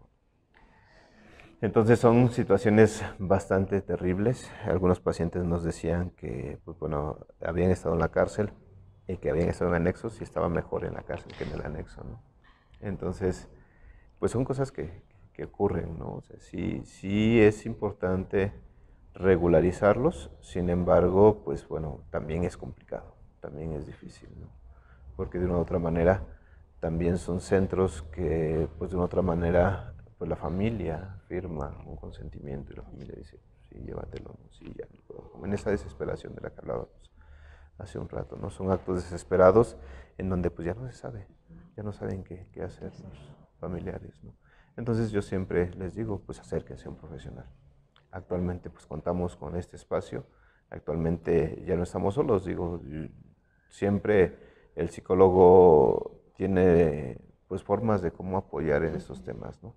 Entonces son situaciones bastante terribles. Algunos pacientes nos decían que, pues bueno, habían estado en la cárcel y que habían estado en anexos y estaban mejor en la cárcel que en el anexo, ¿no? Entonces, pues son cosas que, que ocurren, ¿no? O sea, sí, sí es importante regularizarlos, sin embargo, pues bueno, también es complicado, también es difícil, ¿no? Porque de una u otra manera también son centros que, pues de una u otra manera, pues la familia firma un consentimiento y la familia dice, sí, llévatelo, ¿no? Sí, ya no puedo. Como en esa desesperación de la que hablábamos hace un rato, ¿no? Son actos desesperados en donde pues ya no se sabe, ya no saben qué, qué hacer los familiares, ¿no? Entonces yo siempre les digo, pues acérquense a un profesional. Actualmente pues contamos con este espacio, actualmente ya no estamos solos, digo, siempre el psicólogo tiene pues formas de cómo apoyar en estos temas, ¿no?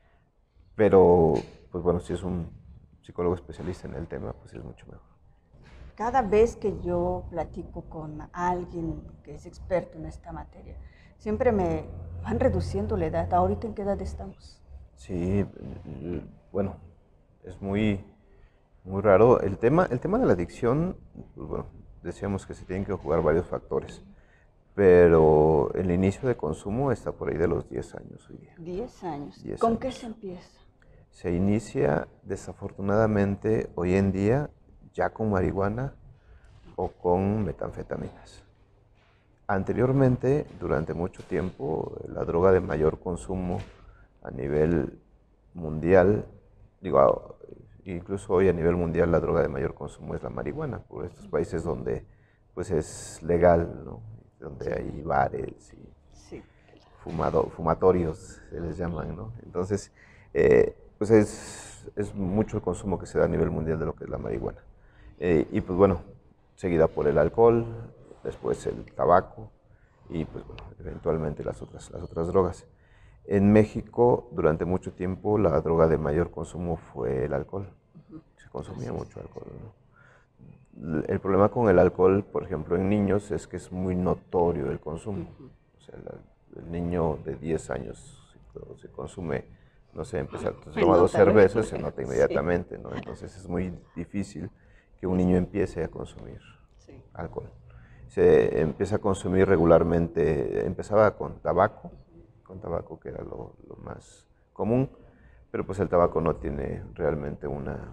Pero, pues bueno, si es un psicólogo especialista en el tema, pues es mucho mejor. Cada vez que yo platico con alguien que es experto en esta materia, siempre me van reduciendo la edad. ¿Ahorita en qué edad estamos? Sí, bueno, es muy, muy raro. El tema, el tema de la adicción, pues bueno, decíamos que se tienen que jugar varios factores, pero el inicio de consumo está por ahí de los diez años hoy día. diez años. diez ¿Con años. qué se empieza? Se inicia, desafortunadamente, hoy en día, ya con marihuana o con metanfetaminas. Anteriormente, durante mucho tiempo, la droga de mayor consumo a nivel mundial, digo, incluso hoy a nivel mundial la droga de mayor consumo es la marihuana, por estos países donde pues es legal, ¿no? donde Sí. hay bares y Sí. fumado, fumatorios, se les llaman, ¿no? Entonces, eh, pues es, es mucho el consumo que se da a nivel mundial de lo que es la marihuana. Eh, y pues bueno, seguida por el alcohol, después el tabaco y pues bueno, eventualmente las otras, las otras drogas. En México, durante mucho tiempo, la droga de mayor consumo fue el alcohol. Ujú. Se consumía Así es. mucho alcohol, ¿no? El problema con el alcohol, por ejemplo, en niños, es que es muy notorio el consumo. Ujú. O sea, la- el niño de diez años, si to- se consume, no sé, empezar, se Me toma dos nota luego, cervezas, se luego. nota Sí. inmediatamente, ¿no? Entonces es muy difícil que un Sí, niño sí. empiece a consumir Sí. alcohol. Se empieza a consumir regularmente, empezaba con tabaco, con tabaco que era lo, lo más común, pero pues el tabaco no tiene realmente una,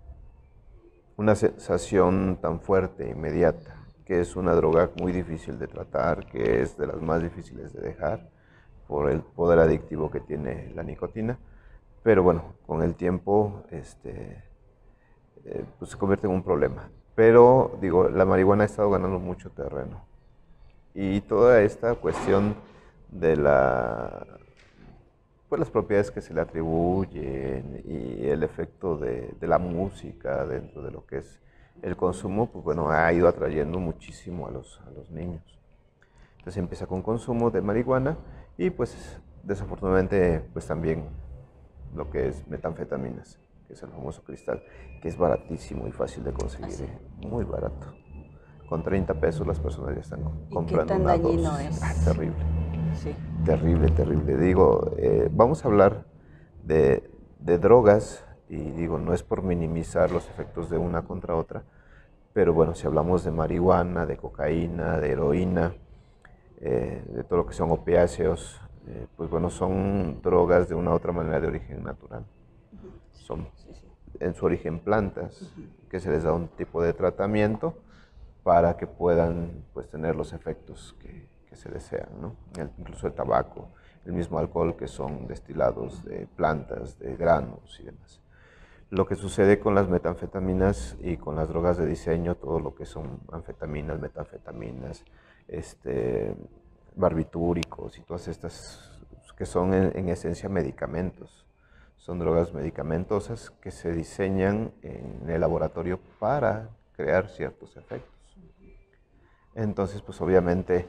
una sensación tan fuerte, inmediata, que es una droga muy difícil de tratar, que es de las más difíciles de dejar por el poder adictivo que tiene la nicotina. Pero bueno, con el tiempo este, eh, pues se convierte en un problema. Pero digo, la marihuana ha estado ganando mucho terreno. Y toda esta cuestión de la, pues las propiedades que se le atribuyen y el efecto de, de la música dentro de lo que es el consumo, pues bueno, ha ido atrayendo muchísimo a los, a los niños. Entonces empieza con consumo de marihuana y pues desafortunadamente pues también lo que es metanfetaminas, que es el famoso cristal, que es baratísimo y fácil de conseguir, Así. ¿eh? Muy barato. Con treinta pesos las personas ya están ¿Y qué comprando tan una dañino dosis. Ah, es? terrible. Sí. Terrible, terrible. Digo, eh, vamos a hablar de, de drogas y digo, no es por minimizar los efectos de una contra otra, pero bueno, si hablamos de marihuana, de cocaína, de heroína, eh, de todo lo que son opiáceos, eh, pues bueno, son drogas de una u otra manera de origen natural. Ujú. Sí, Son sí, sí. en su origen plantas, Ujú. que se les da un tipo de tratamiento para que puedan pues, tener los efectos que, que se desean, ¿no? El, incluso el tabaco, el mismo alcohol, que son destilados de plantas, de granos y demás. Lo que sucede con las metanfetaminas y con las drogas de diseño, todo lo que son anfetaminas, metanfetaminas, este, barbitúricos y todas estas que son en, en esencia medicamentos. Son drogas medicamentosas que se diseñan en el laboratorio para crear ciertos efectos. Entonces, pues obviamente,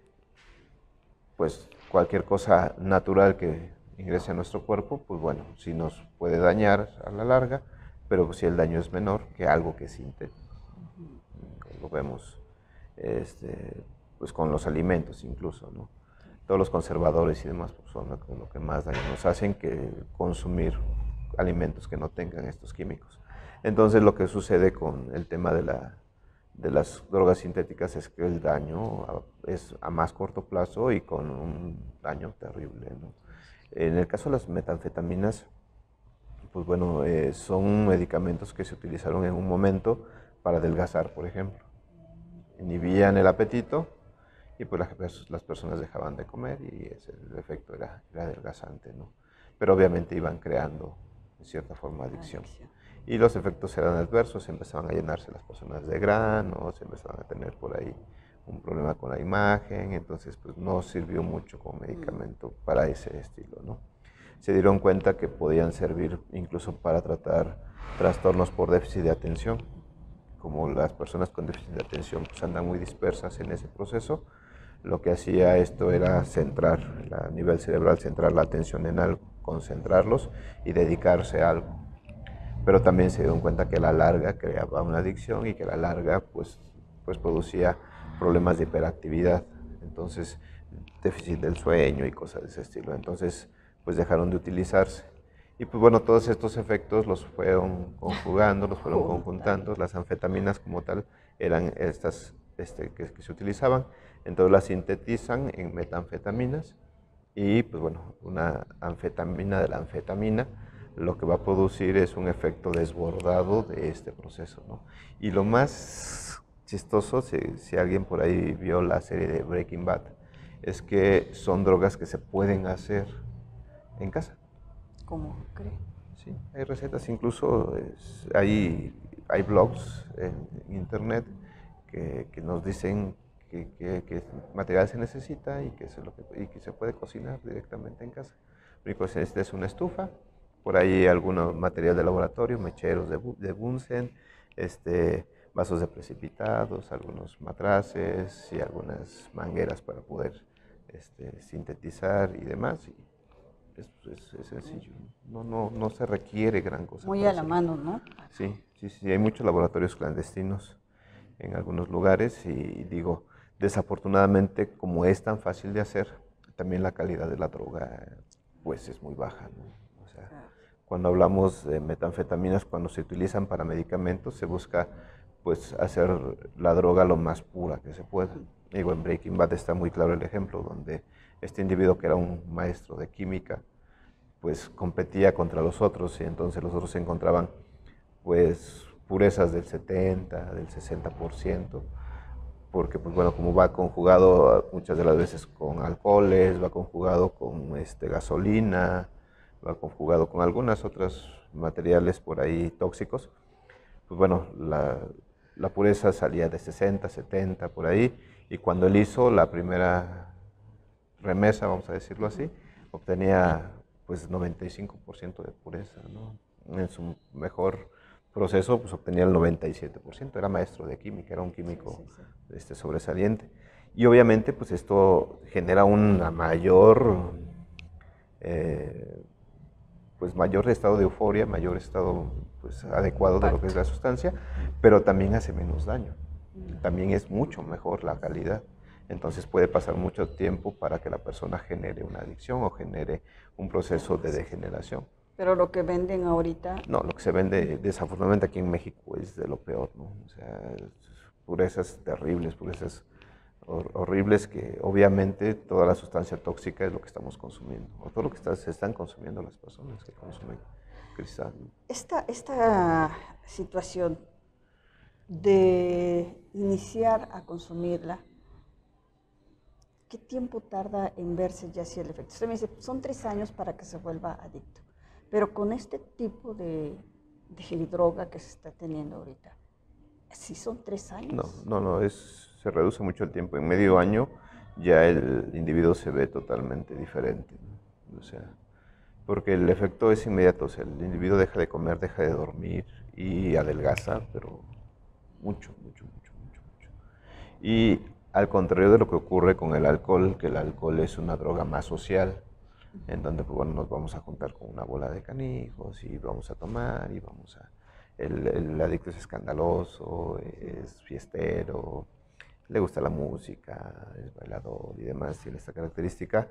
pues cualquier cosa natural que ingrese a nuestro cuerpo, pues bueno, sí nos puede dañar a la larga, pero si el daño es menor que algo que es sintético. Ujú. Lo vemos este, pues con los alimentos incluso, ¿no? Sí. Todos los conservadores y demás pues son lo que, lo que más daño nos hacen que consumir alimentos que no tengan estos químicos. Entonces lo que sucede con el tema de, la, de las drogas sintéticas es que el daño a- es a más corto plazo y con un daño terrible, ¿no? En el caso de las metanfetaminas, pues bueno, eh, son medicamentos que se utilizaron en un momento para adelgazar, por ejemplo. Inhibían el apetito y pues las, las personas dejaban de comer y ese, el efecto era, era adelgazante, ¿no? Pero obviamente iban creando, en cierta forma, adicción. Adicción. Y los efectos eran adversos, empezaban a llenarse las personas de granos, empezaban a tener por ahí un problema con la imagen, entonces pues no sirvió mucho como Mm. medicamento para ese estilo, ¿no? Se dieron cuenta que podían servir incluso para tratar trastornos por déficit de atención. Como las personas con déficit de atención pues, andan muy dispersas en ese proceso, lo que hacía esto era centrar a nivel cerebral, centrar la atención en algo, concentrarlos y dedicarse a algo. Pero también se dieron cuenta que a la larga creaba una adicción y que a la larga pues, pues producía problemas de hiperactividad. Entonces, déficit del sueño y cosas de ese estilo. Entonces, pues dejaron de utilizarse. Y pues bueno, todos estos efectos los fueron conjugando, los fueron Juntando. conjuntando. Las anfetaminas como tal eran estas este, que, que se utilizaban. Entonces las sintetizan en metanfetaminas y pues bueno, una anfetamina de la anfetamina lo que va a producir es un efecto desbordado de este proceso, ¿no? Y lo más chistoso, si, si alguien por ahí vio la serie de Breaking Bad, es que son drogas que se pueden hacer en casa. ¿Cómo cree? Sí, hay recetas, incluso es- hay, hay blogs en internet que, que nos dicen qué, qué, qué material se necesita y qué, es lo que, y que se puede cocinar directamente en casa. Lo único que se necesita es una estufa, por ahí algún material de laboratorio, mecheros de, de Bunsen, este, vasos de precipitados, algunos matraces y algunas mangueras para poder este, sintetizar y demás. Y es, es, es sencillo, no, no, no se requiere gran cosa. Muy para a la hacerlo. mano, ¿no? Sí, sí, sí, hay muchos laboratorios clandestinos en algunos lugares y digo, desafortunadamente como es tan fácil de hacer, también la calidad de la droga pues es muy baja, ¿no? O sea, cuando hablamos de metanfetaminas, cuando se utilizan para medicamentos, se busca pues hacer la droga lo más pura que se pueda. Digo, en Breaking Bad está muy claro el ejemplo, donde este individuo que era un maestro de química, pues competía contra los otros y entonces los otros se encontraban pues purezas del setenta, del sesenta por ciento, porque pues bueno, como va conjugado muchas de las veces con alcoholes, va conjugado con este, gasolina, va conjugado con algunas otras materiales por ahí tóxicos, pues bueno, la, la pureza salía de sesenta, setenta por ahí, y cuando él hizo la primera remesa, vamos a decirlo así, obtenía pues noventa y cinco por ciento de pureza, ¿no? En su mejor proceso pues obtenía el noventa y siete por ciento, era maestro de química, era un químico sí, sí, sí. Este, sobresaliente. Y obviamente pues esto genera una mayor, eh, pues mayor estado de euforia, mayor estado pues adecuado de lo que es la sustancia, pero también hace menos daño, también es mucho mejor la calidad. Entonces puede pasar mucho tiempo para que la persona genere una adicción o genere un proceso de degeneración. Pero lo que venden ahorita... No, lo que se vende desafortunadamente aquí en México es de lo peor, ¿no? O sea, purezas terribles, purezas hor horribles que obviamente toda la sustancia tóxica es lo que estamos consumiendo, o todo lo que está, se están consumiendo las personas que consumen cristal. Esta, esta situación de iniciar a consumirla, ¿qué tiempo tarda en verse ya si el efecto? Usted me dice, son tres años para que se vuelva adicto, pero con este tipo de, de droga que se está teniendo ahorita, ¿sí son tres años? No, no, no, es, se reduce mucho el tiempo. En medio año ya el individuo se ve totalmente diferente, ¿no? O sea, porque el efecto es inmediato, o sea, el individuo deja de comer, deja de dormir y adelgaza, pero mucho, mucho, mucho, mucho, mucho. Y al contrario de lo que ocurre con el alcohol, que el alcohol es una droga más social, en donde pues, bueno, nos vamos a juntar con una bola de canijos y vamos a tomar y vamos a... El, el adicto es escandaloso, es fiestero, le gusta la música, es bailador y demás, tiene esta característica.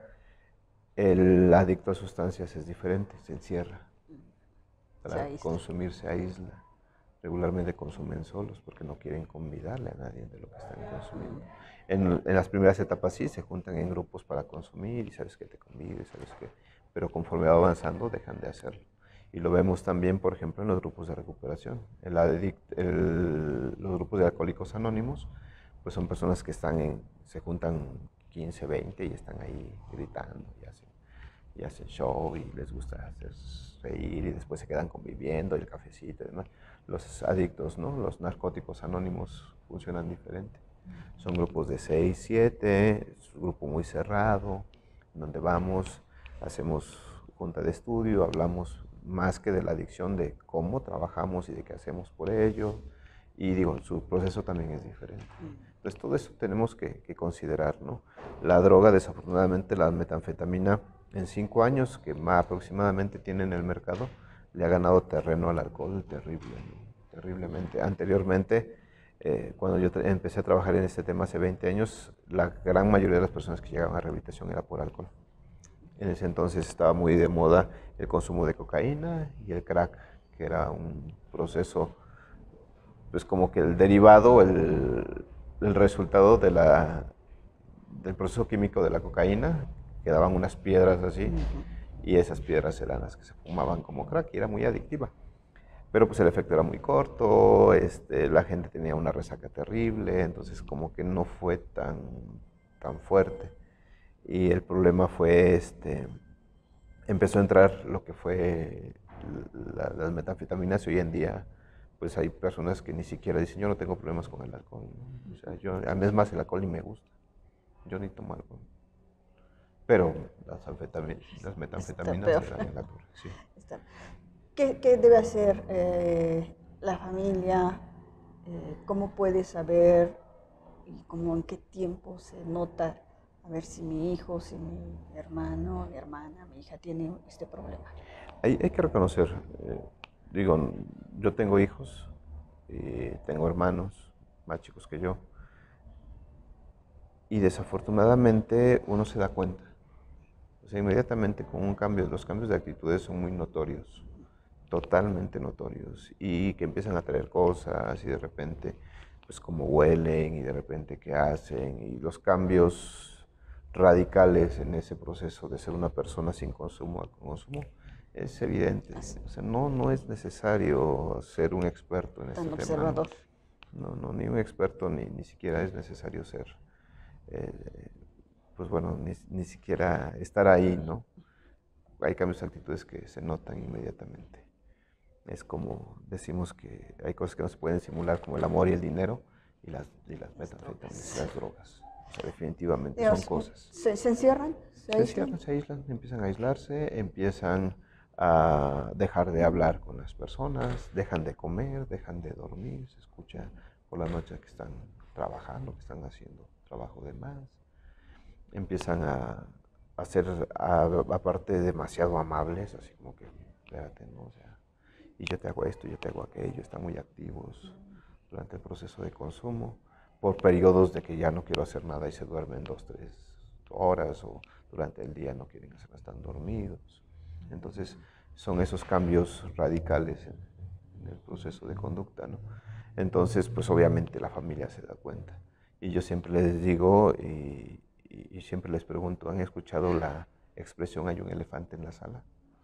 El adicto a sustancias es diferente, se encierra. Para se consumir se aísla. Regularmente consumen solos porque no quieren convidarle a nadie de lo que están consumiendo. En, en las primeras etapas sí se juntan en grupos para consumir y sabes que te convives, sabes que, pero conforme va avanzando dejan de hacerlo. Y lo vemos también, por ejemplo, en los grupos de recuperación. El adict, el, los grupos de alcohólicos anónimos, pues son personas que están en, se juntan quince, veinte y están ahí gritando y hacen, y hacen show y les gusta hacer reír y después se quedan conviviendo, y el cafecito y demás. Los adictos, ¿no? Los narcóticos anónimos funcionan diferente. Son grupos de seis, siete, es un grupo muy cerrado, donde vamos, hacemos junta de estudio, hablamos más que de la adicción, de cómo trabajamos y de qué hacemos por ello. Y digo, su proceso también es diferente. Entonces todo eso tenemos que, que considerar, ¿no? La droga, desafortunadamente, la metanfetamina, en cinco años que más aproximadamente tiene en el mercado, le ha ganado terreno al alcohol terrible, ¿no? Terriblemente. Anteriormente, eh, cuando yo empecé a trabajar en este tema hace veinte años, la gran mayoría de las personas que llegaban a rehabilitación era por alcohol. En ese entonces estaba muy de moda el consumo de cocaína y el crack, que era un proceso, pues como que el derivado, el, el resultado de la, del proceso químico de la cocaína, quedaban unas piedras así, y esas piedras eran las que se fumaban como crack y era muy adictiva. Pero pues el efecto era muy corto, este, la gente tenía una resaca terrible, entonces como que no fue tan, tan fuerte. Y el problema fue, este, empezó a entrar lo que fue la, las metanfetaminas y hoy en día pues hay personas que ni siquiera dicen, yo no tengo problemas con el alcohol, ¿no? O sea, yo, a mí es más, el alcohol ni me gusta, yo ni tomo alcohol. Pero las, anfetaminas, las metanfetaminas le dan en la torre, sí. Está. ¿Qué, ¿Qué debe hacer eh, la familia? Eh, ¿Cómo puede saber y cómo en qué tiempo se nota a ver si mi hijo, si mi hermano, mi hermana, mi hija tiene este problema? Hay, hay que reconocer, eh, digo, yo tengo hijos y tengo hermanos más chicos que yo y desafortunadamente uno se da cuenta. O sea, inmediatamente con un cambio, los cambios de actitudes son muy notorios, totalmente notorios, y que empiezan a traer cosas y de repente, pues como huelen y de repente qué hacen, y los cambios radicales en ese proceso de ser una persona sin consumo a consumo, es evidente. O sea, no, no es necesario ser un experto en este Tan tema. observador. No, no, ni un experto, ni, ni siquiera es necesario ser. Eh, pues bueno, ni, ni siquiera estar ahí, ¿no? Hay cambios de actitudes que se notan inmediatamente. Es como decimos que hay cosas que no se pueden simular, como el amor y el dinero, y las, y las metanfetaminas, las drogas. O sea, definitivamente Dios, son cosas. ¿Se, se encierran? ¿Se, Se encierran, se aíslan, empiezan a aislarse, empiezan a dejar de hablar con las personas, dejan de comer, dejan de dormir, se escucha por la noche que están trabajando, que están haciendo trabajo de más. Empiezan a, a ser, a, aparte, demasiado amables, así como que, espérate, ¿no? O sea, y yo te hago esto, yo te hago aquello, están muy activos durante el proceso de consumo, por periodos de que ya no quiero hacer nada y se duermen dos, tres horas, o durante el día no quieren hacer nada, están dormidos. Entonces, son esos cambios radicales en, en el proceso de conducta, ¿no? Entonces, pues obviamente la familia se da cuenta. Y yo siempre les digo, y, y siempre les pregunto, ¿han escuchado la expresión hay un elefante en la sala?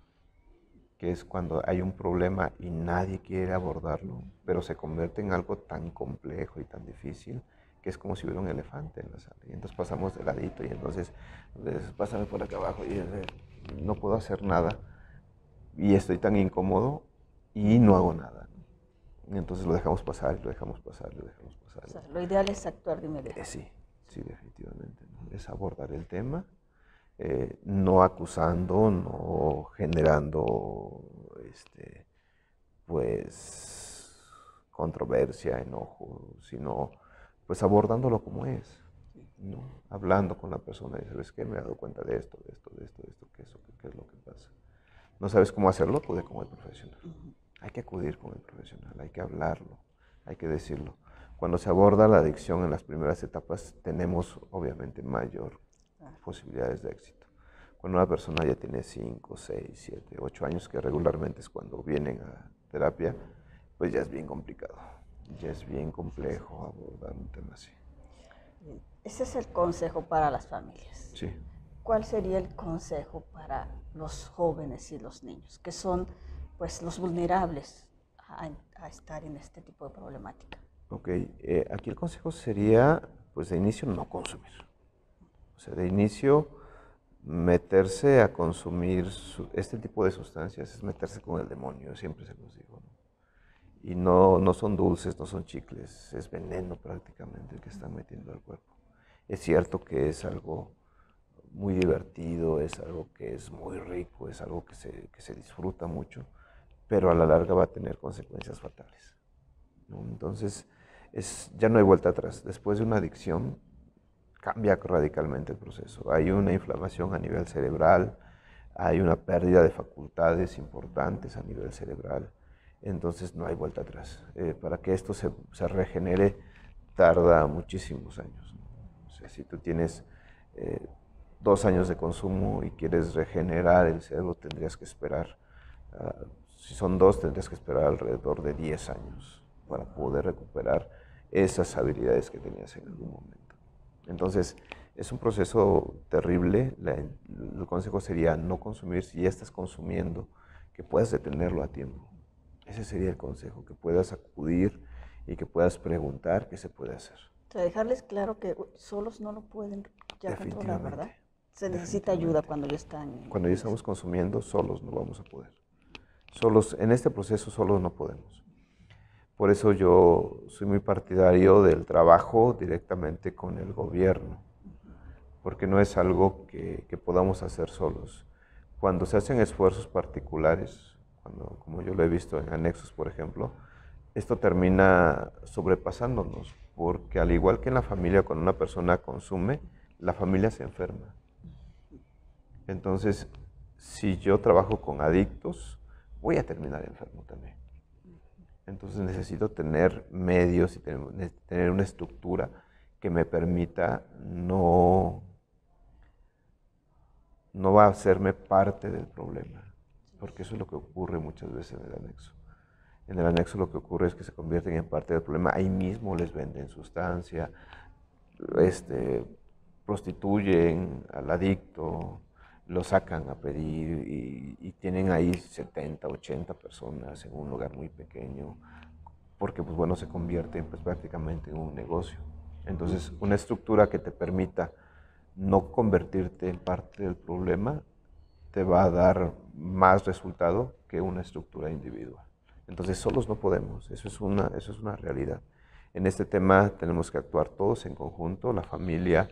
Que es cuando hay un problema y nadie quiere abordarlo, pero se convierte en algo tan complejo y tan difícil que es como si hubiera un elefante en la sala. Y entonces pasamos de ladito y entonces, entonces pásame por acá abajo y eh, no puedo hacer nada y estoy tan incómodo y no hago nada. Y entonces lo dejamos pasar, y lo dejamos pasar, y lo dejamos pasar. O sea, lo ideal es actuar de inmediato. Eh, sí, sí, definitivamente, ¿no? Es abordar el tema, eh, no acusando, no generando, este, pues, controversia, enojo, sino, pues, abordándolo como es, ¿no? Hablando con la persona y, ¿sabes qué? Me he dado cuenta de esto, de esto, de esto, de esto, ¿qué es, qué es lo que pasa? ¿No sabes cómo hacerlo? Acude con el profesional. Uh-huh. Hay que acudir con el profesional, hay que hablarlo, hay que decirlo. Cuando se aborda la adicción en las primeras etapas, tenemos obviamente mayor posibilidades de éxito. Cuando una persona ya tiene cinco, seis, siete, ocho años, que regularmente es cuando vienen a terapia, pues ya es bien complicado, ya es bien complejo abordar un tema así. Ese es el consejo para las familias. Sí. ¿Cuál sería el consejo para los jóvenes y los niños, que son pues los vulnerables a, a estar en este tipo de problemática? Ok, eh, aquí el consejo sería, pues de inicio, no consumir. O sea, de inicio, meterse a consumir su, este tipo de sustancias es meterse con el demonio, siempre se los digo, ¿no? Y no, no son dulces, no son chicles, es veneno prácticamente el que están metiendo al cuerpo. Es cierto que es algo muy divertido, es algo que es muy rico, es algo que se, que se disfruta mucho, pero a la larga va a tener consecuencias fatales, ¿no? Entonces, es, ya no hay vuelta atrás. Después de una adicción, cambia radicalmente el proceso. Hay una inflamación a nivel cerebral, hay una pérdida de facultades importantes a nivel cerebral, entonces no hay vuelta atrás. Eh, para que esto se, se regenere tarda muchísimos años, ¿no? O sea, si tú tienes eh, dos años de consumo y quieres regenerar el cerebro, tendrías que esperar, uh, si son dos, tendrías que esperar alrededor de diez años para poder recuperar esas habilidades que tenías en algún momento. Entonces, es un proceso terrible. La, el consejo sería no consumir. Si ya estás consumiendo, que puedas detenerlo a tiempo. Ese sería el consejo, que puedas acudir y que puedas preguntar qué se puede hacer. O sea, dejarles claro que solos no lo pueden ya controlar, ¿verdad? Se necesita ayuda cuando ya están... Cuando ya estamos consumiendo, solos no vamos a poder. Solos, en este proceso, solos no podemos. Por eso yo soy muy partidario del trabajo directamente con el gobierno, porque no es algo que, que podamos hacer solos. Cuando se hacen esfuerzos particulares, cuando, como yo lo he visto en anexos, por ejemplo, esto termina sobrepasándonos, porque al igual que en la familia, cuando una persona consume, la familia se enferma. Entonces, si yo trabajo con adictos, voy a terminar enfermo también. Entonces necesito tener medios y tener, tener una estructura que me permita no, no va a hacerme parte del problema, porque eso es lo que ocurre muchas veces en el anexo. En el anexo lo que ocurre es que se convierten en parte del problema, ahí mismo les venden sustancia, este, prostituyen al adicto, lo sacan a pedir y, y tienen ahí setenta, ochenta personas en un lugar muy pequeño, porque pues bueno, se convierte pues, prácticamente en un negocio. Entonces, una estructura que te permita no convertirte en parte del problema te va a dar más resultado que una estructura individual. Entonces, solos no podemos, eso es una, eso es una realidad. En este tema tenemos que actuar todos en conjunto, la familia,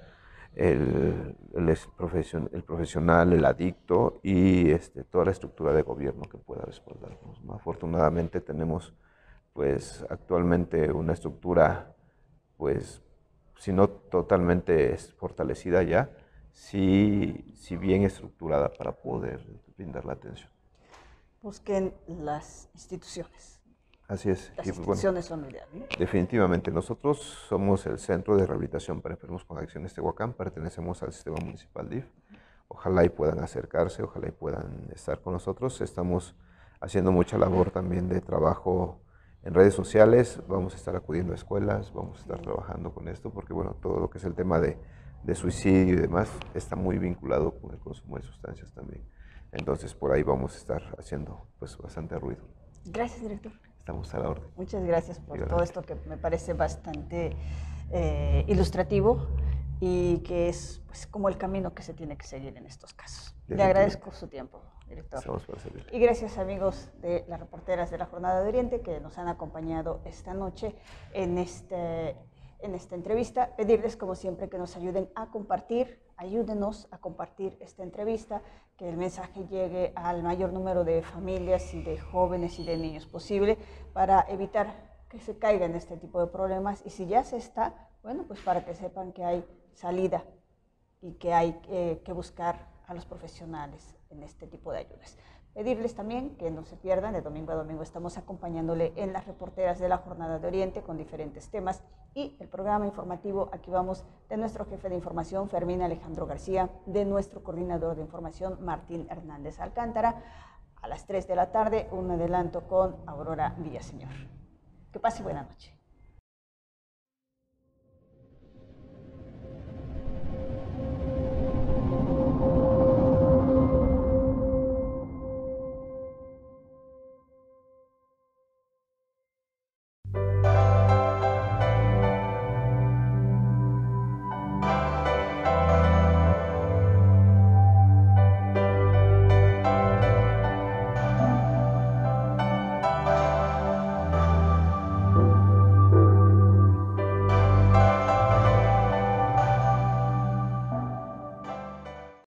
el, el, profesion, el profesional, el adicto y este, toda la estructura de gobierno que pueda respaldarnos, ¿no? Afortunadamente tenemos pues actualmente una estructura pues si no totalmente fortalecida ya, sí, sí bien estructurada para poder brindar la atención. Busquen las instituciones. Así es. Las y, pues, instituciones bueno, son lo ideal, ¿no? Definitivamente. Nosotros somos el Centro de Rehabilitación para Enfermos con Adicciones Tehuacán, pertenecemos al Sistema Municipal D I F. Ojalá y puedan acercarse, ojalá y puedan estar con nosotros. Estamos haciendo mucha labor también de trabajo en redes sociales, vamos a estar acudiendo a escuelas, vamos a estar trabajando con esto, porque bueno, todo lo que es el tema de, de suicidio y demás está muy vinculado con el consumo de sustancias también. Entonces por ahí vamos a estar haciendo pues bastante ruido. Gracias, director. Estamos a la orden. Muchas gracias por Dígame. todo esto que me parece bastante eh, ilustrativo y que es pues, como el camino que se tiene que seguir en estos casos. Le agradezco su tiempo, director. Estamos para servir. Y gracias, amigos de las reporteras de la Jornada de Oriente que nos han acompañado esta noche en, este, en esta entrevista. Pedirles, como siempre, que nos ayuden a compartir, ayúdenos a compartir esta entrevista, que el mensaje llegue al mayor número de familias y de jóvenes y de niños posible para evitar que se caiga en este tipo de problemas. Y si ya se está, bueno, pues para que sepan que hay salida y que hay eh, que buscar a los profesionales en este tipo de ayudas. Pedirles también que no se pierdan, de domingo a domingo estamos acompañándole en las reporteras de la Jornada de Oriente con diferentes temas y el programa informativo, aquí vamos, de nuestro jefe de información, Fermín Alejandro García, de nuestro coordinador de información, Martín Hernández Alcántara, a las tres de la tarde, un adelanto con Aurora Villaseñor. Que pase buena noche.